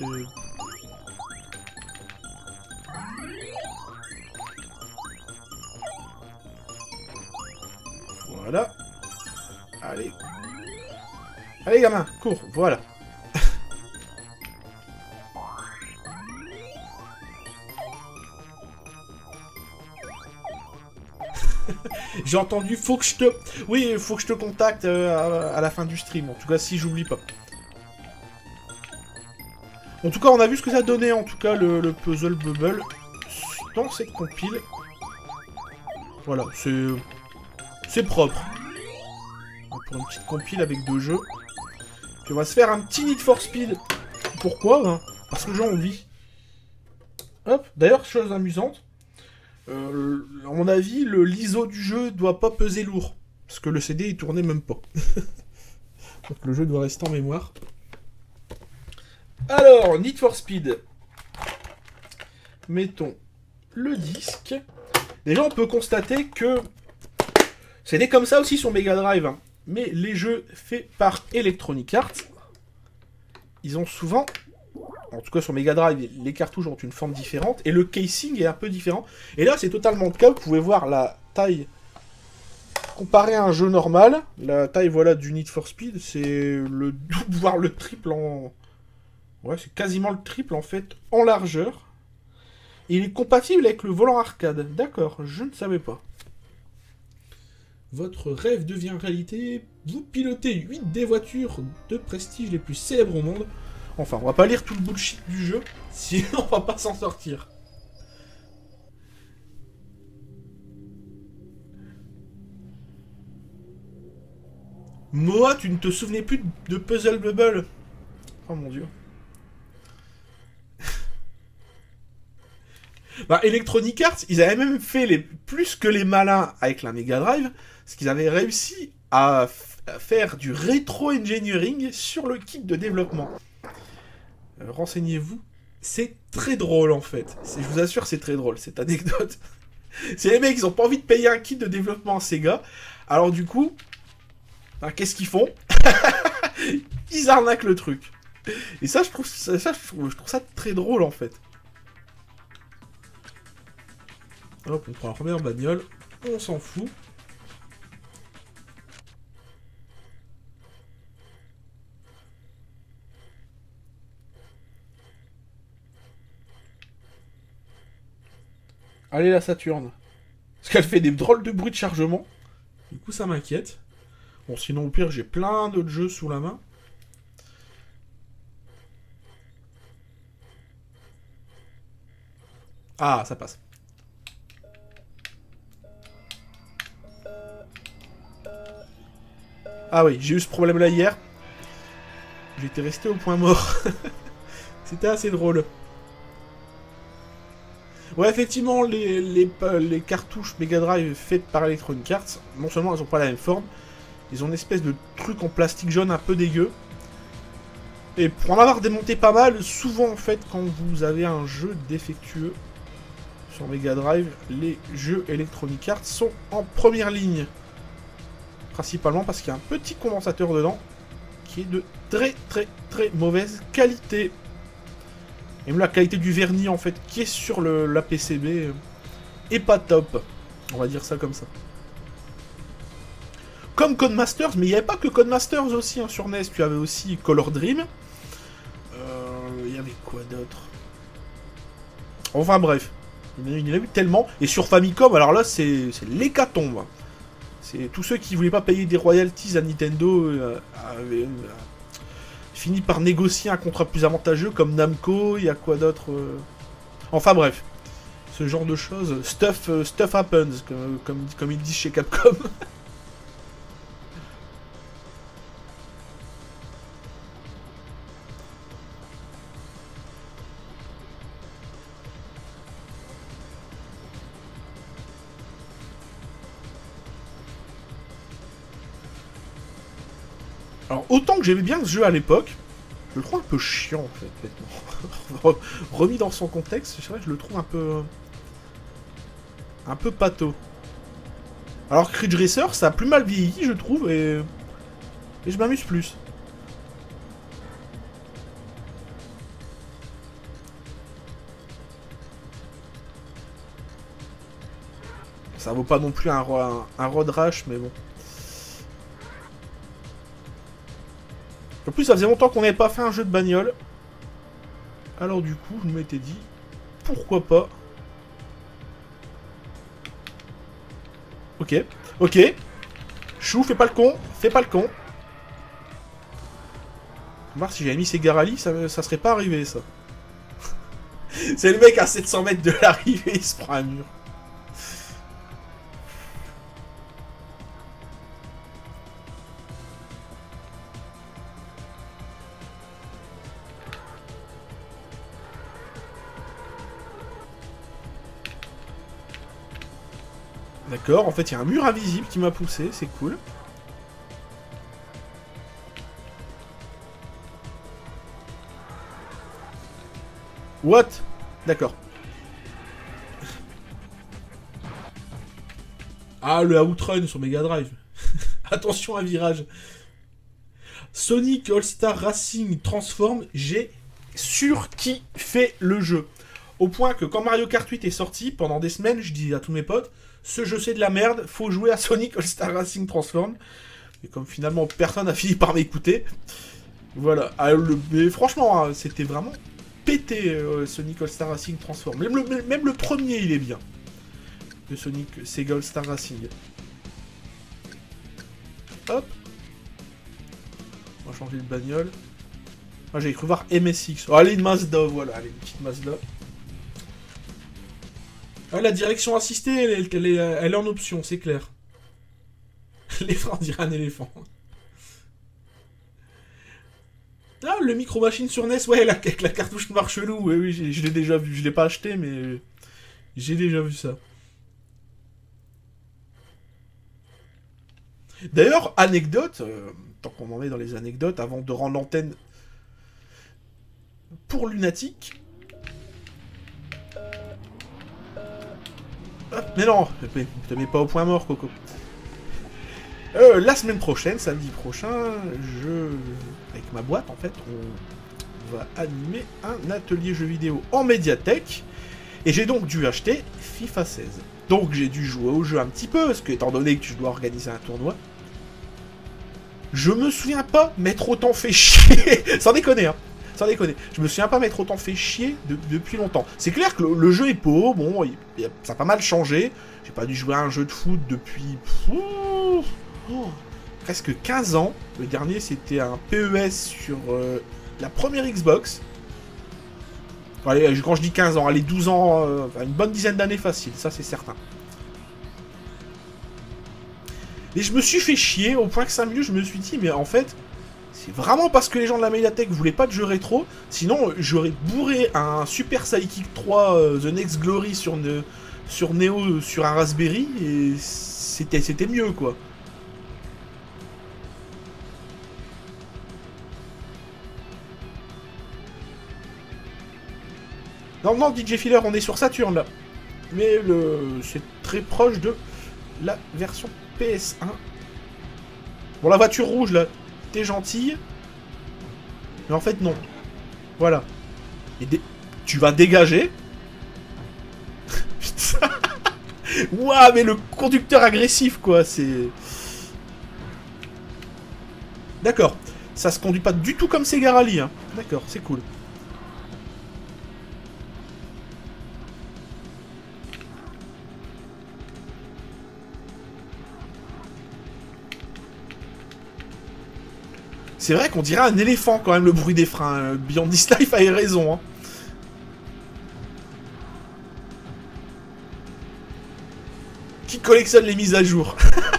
Voilà. Allez. Allez, gamin, cours, voilà. J'ai entendu, faut que je te... Oui, faut que je te contacte à la fin du stream, en tout cas, si j'oublie pas. En tout cas, on a vu ce que ça donnait, en tout cas, le Puzzle Bubble dans cette compile. Voilà, c'est propre. Pour une petite compile avec 2 jeux. Puis on va se faire un petit Need for Speed. Pourquoi hein? Parce que j'ai envie. Hop, d'ailleurs, chose amusante. À mon avis, l'ISO du jeu doit pas peser lourd. Parce que le CD, il tournait même pas. Donc le jeu doit rester en mémoire. Alors, Need for Speed. Mettons le disque. Déjà, on peut constater que c'était comme ça aussi sur Mega Drive. Hein. Mais les jeux faits par Electronic Arts, ils ont souvent... En tout cas, sur Mega Drive, les cartouches ont une forme différente. Et le casing est un peu différent. Et là, c'est totalement le cas. Vous pouvez voir la taille... Comparé à un jeu normal, la taille, voilà, du Need for Speed, c'est le double, voire le triple en... Ouais, c'est quasiment le triple, en fait, en largeur. Et il est compatible avec le volant arcade. D'accord, je ne savais pas. Votre rêve devient réalité. Vous pilotez 8 des voitures de prestige les plus célèbres au monde. Enfin, on va pas lire tout le bullshit du jeu, sinon on va pas s'en sortir. Moa, tu ne te souvenais plus de Puzzle Bubble? Oh mon dieu. Bah, Electronic Arts, ils avaient même fait plus que les malins avec la Mega Drive, parce qu'ils avaient réussi à faire du rétro-engineering sur le kit de développement. Renseignez-vous. C'est très drôle en fait. Je vous assure, c'est très drôle cette anecdote. C'est les mecs, ils ont pas envie de payer un kit de développement à Sega. Alors du coup, ben, qu'est-ce qu'ils font? Ils arnaquent le truc. Et ça, je trouve ça très drôle en fait. Hop, on prend la première bagnole. On s'en fout. Allez la Saturne. Parce qu'elle fait des drôles de bruits de chargement. Du coup ça m'inquiète. Bon sinon au pire j'ai plein d'autres jeux sous la main. Ah ça passe. Ah oui, j'ai eu ce problème là hier. J'étais resté au point mort. C'était assez drôle. Ouais, effectivement, les cartouches Mega Drive faites par Electronic Arts, non seulement elles n'ont pas la même forme, ils ont une espèce de truc en plastique jaune un peu dégueu. Et pour en avoir démonté pas mal, souvent en fait, quand vous avez un jeu défectueux sur Mega Drive, les jeux Electronic Arts sont en première ligne. Principalement parce qu'il y a un petit condensateur dedans qui est de très très très mauvaise qualité. Et même la qualité du vernis en fait qui est sur la PCB est pas top. On va dire ça comme ça. Comme Codemasters, mais il n'y avait pas que Codemasters aussi hein, sur NES, tu avais aussi Color Dream. Il y avait quoi d'autre? Enfin bref, il y en a eu tellement. Et sur Famicom, alors là c'est l'hécatombe. C'est tous ceux qui voulaient pas payer des royalties à Nintendo avaient fini par négocier un contrat plus avantageux comme Namco, il y a quoi d'autre Enfin bref, ce genre de choses, stuff happens, comme ils disent chez Capcom. Alors autant que j'aimais bien ce jeu à l'époque, je le trouve un peu chiant en fait. Remis dans son contexte, c'est vrai que je le trouve un peu pâteau. Alors que Ridge Racer, ça a plus mal vieilli, je trouve, et je m'amuse plus. Ça vaut pas non plus un Road Rash, mais bon. En plus, ça faisait longtemps qu'on n'avait pas fait un jeu de bagnole. Alors du coup, je m'étais dit, pourquoi pas. Ok, ok. Chou, fais pas le con, fais pas le con. On va voir si j'avais mis ces Garali, ça serait pas arrivé, ça. C'est le mec à 700 mètres de l'arrivée, il se prend un mur. D'accord, en fait, il y a un mur invisible qui m'a poussé, c'est cool. What? D'accord. Ah, le Outrun sur Mega Drive. Attention à virage. Sonic All-Star Racing Transform, j'ai surkiffé le jeu. Au point que quand Mario Kart 8 est sorti, pendant des semaines, je dis à tous mes potes, ce jeu c'est de la merde, faut jouer à Sonic All-Star Racing Transform. Et comme finalement personne n'a fini par m'écouter, voilà. Mais franchement, hein, c'était vraiment pété Sonic All-Star Racing Transform. Même le premier, il est bien. De Sonic Sega All-Star Racing. Hop. On va changer de bagnole. Ah, j'avais cru voir MSX. Oh, allez, une Mazda, voilà, allez, une petite Mazda. Ah, la direction assistée, elle est en option, c'est clair. Les freins, on dirait un éléphant. Ah, le Micro Machine sur NES, ouais, avec la cartouche noire chelou, oui, oui, je l'ai déjà vu. Je l'ai pas acheté, mais j'ai déjà vu ça. D'ailleurs, anecdote, tant qu'on en est dans les anecdotes, avant de rendre l'antenne pour Lunatic. Mais non, te mets pas au point mort, Coco. La semaine prochaine, samedi prochain, avec ma boîte, en fait, on va animer un atelier jeux vidéo en médiathèque. Et j'ai donc dû acheter FIFA 16. Donc j'ai dû jouer au jeu un petit peu, parce que étant donné que tu dois organiser un tournoi, je me souviens pas m'être autant fait chier. Sans déconner, hein. Sans déconner. Je me souviens pas m'être autant fait chier depuis longtemps. C'est clair que le jeu est beau, bon, ça a pas mal changé. J'ai pas dû jouer à un jeu de foot depuis presque 15 ans. Le dernier, c'était un PES sur la première Xbox. Allez, quand je dis 15 ans, allez, 12 ans, une bonne dizaine d'années facile, ça c'est certain. Et je me suis fait chier au point que 5 minutes, je me suis dit, mais en fait, C'est vraiment parce que les gens de la Mediatek voulaient pas de jeux rétro. Sinon, j'aurais bourré un Super Psychic 3 The Next Glory sur Neo, sur un Raspberry, et c'était mieux, quoi. Non, non, DJ Filler, on est sur Saturn, là. Mais c'est très proche de la version PS1. Bon, la voiture rouge, là, t'es gentille. Mais en fait, non. Voilà. Et tu vas dégager. Putain. Ouah, mais le conducteur agressif, quoi, c'est... D'accord. Ça se conduit pas du tout comme Sega Rally, hein. D'accord, c'est cool. C'est vrai qu'on dirait un éléphant quand même, le bruit des freins. Beyond This Life avait raison. Hein. Qui collectionne les mises à jour?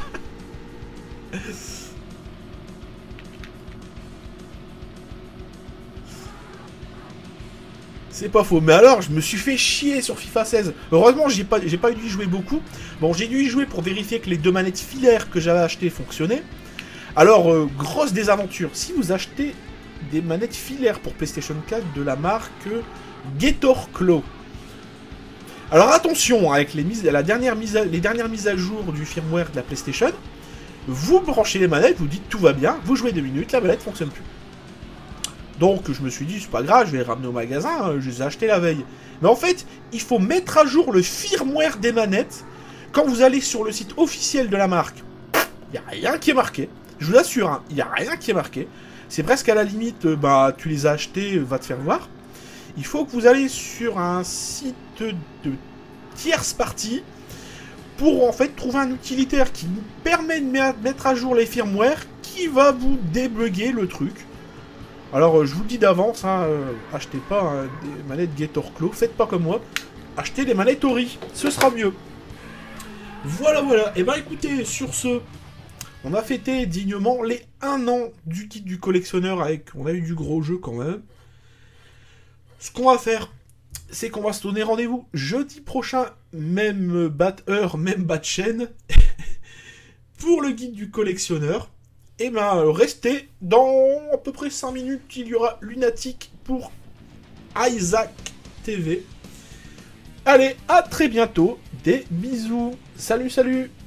C'est pas faux. Mais alors, je me suis fait chier sur FIFA 16. Heureusement, j'ai pas dû y jouer beaucoup. Bon, j'ai dû y jouer pour vérifier que les 2 manettes filaires que j'avais achetées fonctionnaient. Alors, grosse désaventure, si vous achetez des manettes filaires pour PlayStation 4 de la marque Gator Claw. Alors attention, avec les dernières mises à jour du firmware de la PlayStation, vous branchez les manettes, vous dites tout va bien, vous jouez 2 minutes, la manette ne fonctionne plus. Donc je me suis dit, c'est pas grave, je vais les ramener au magasin, je les ai achetés la veille. Mais en fait, il faut mettre à jour le firmware des manettes. Quand vous allez sur le site officiel de la marque, il n'y a rien qui est marqué. Je vous assure, hein, il n'y a rien qui est marqué. C'est presque à la limite, bah tu les as achetés, va te faire voir. Il faut que vous allez sur un site de tierce partie pour en fait trouver un utilitaire qui nous permet de mettre à jour les firmware qui va vous débugger le truc. Alors je vous le dis d'avance, hein, achetez pas hein, des manettes Gator Claw, faites pas comme moi, achetez des manettes Ori, ce sera mieux. Voilà, voilà, et bah écoutez, sur ce... On a fêté dignement les 1 an du kit du collectionneur avec... On a eu du gros jeu quand même. Ce qu'on va faire, c'est qu'on va se donner rendez-vous jeudi prochain, même heure, même chaîne, pour le guide du collectionneur. Et ben, restez, dans à peu près 5 minutes, il y aura Lunatic pour Isaac TV. Allez, à très bientôt, des bisous. Salut, salut.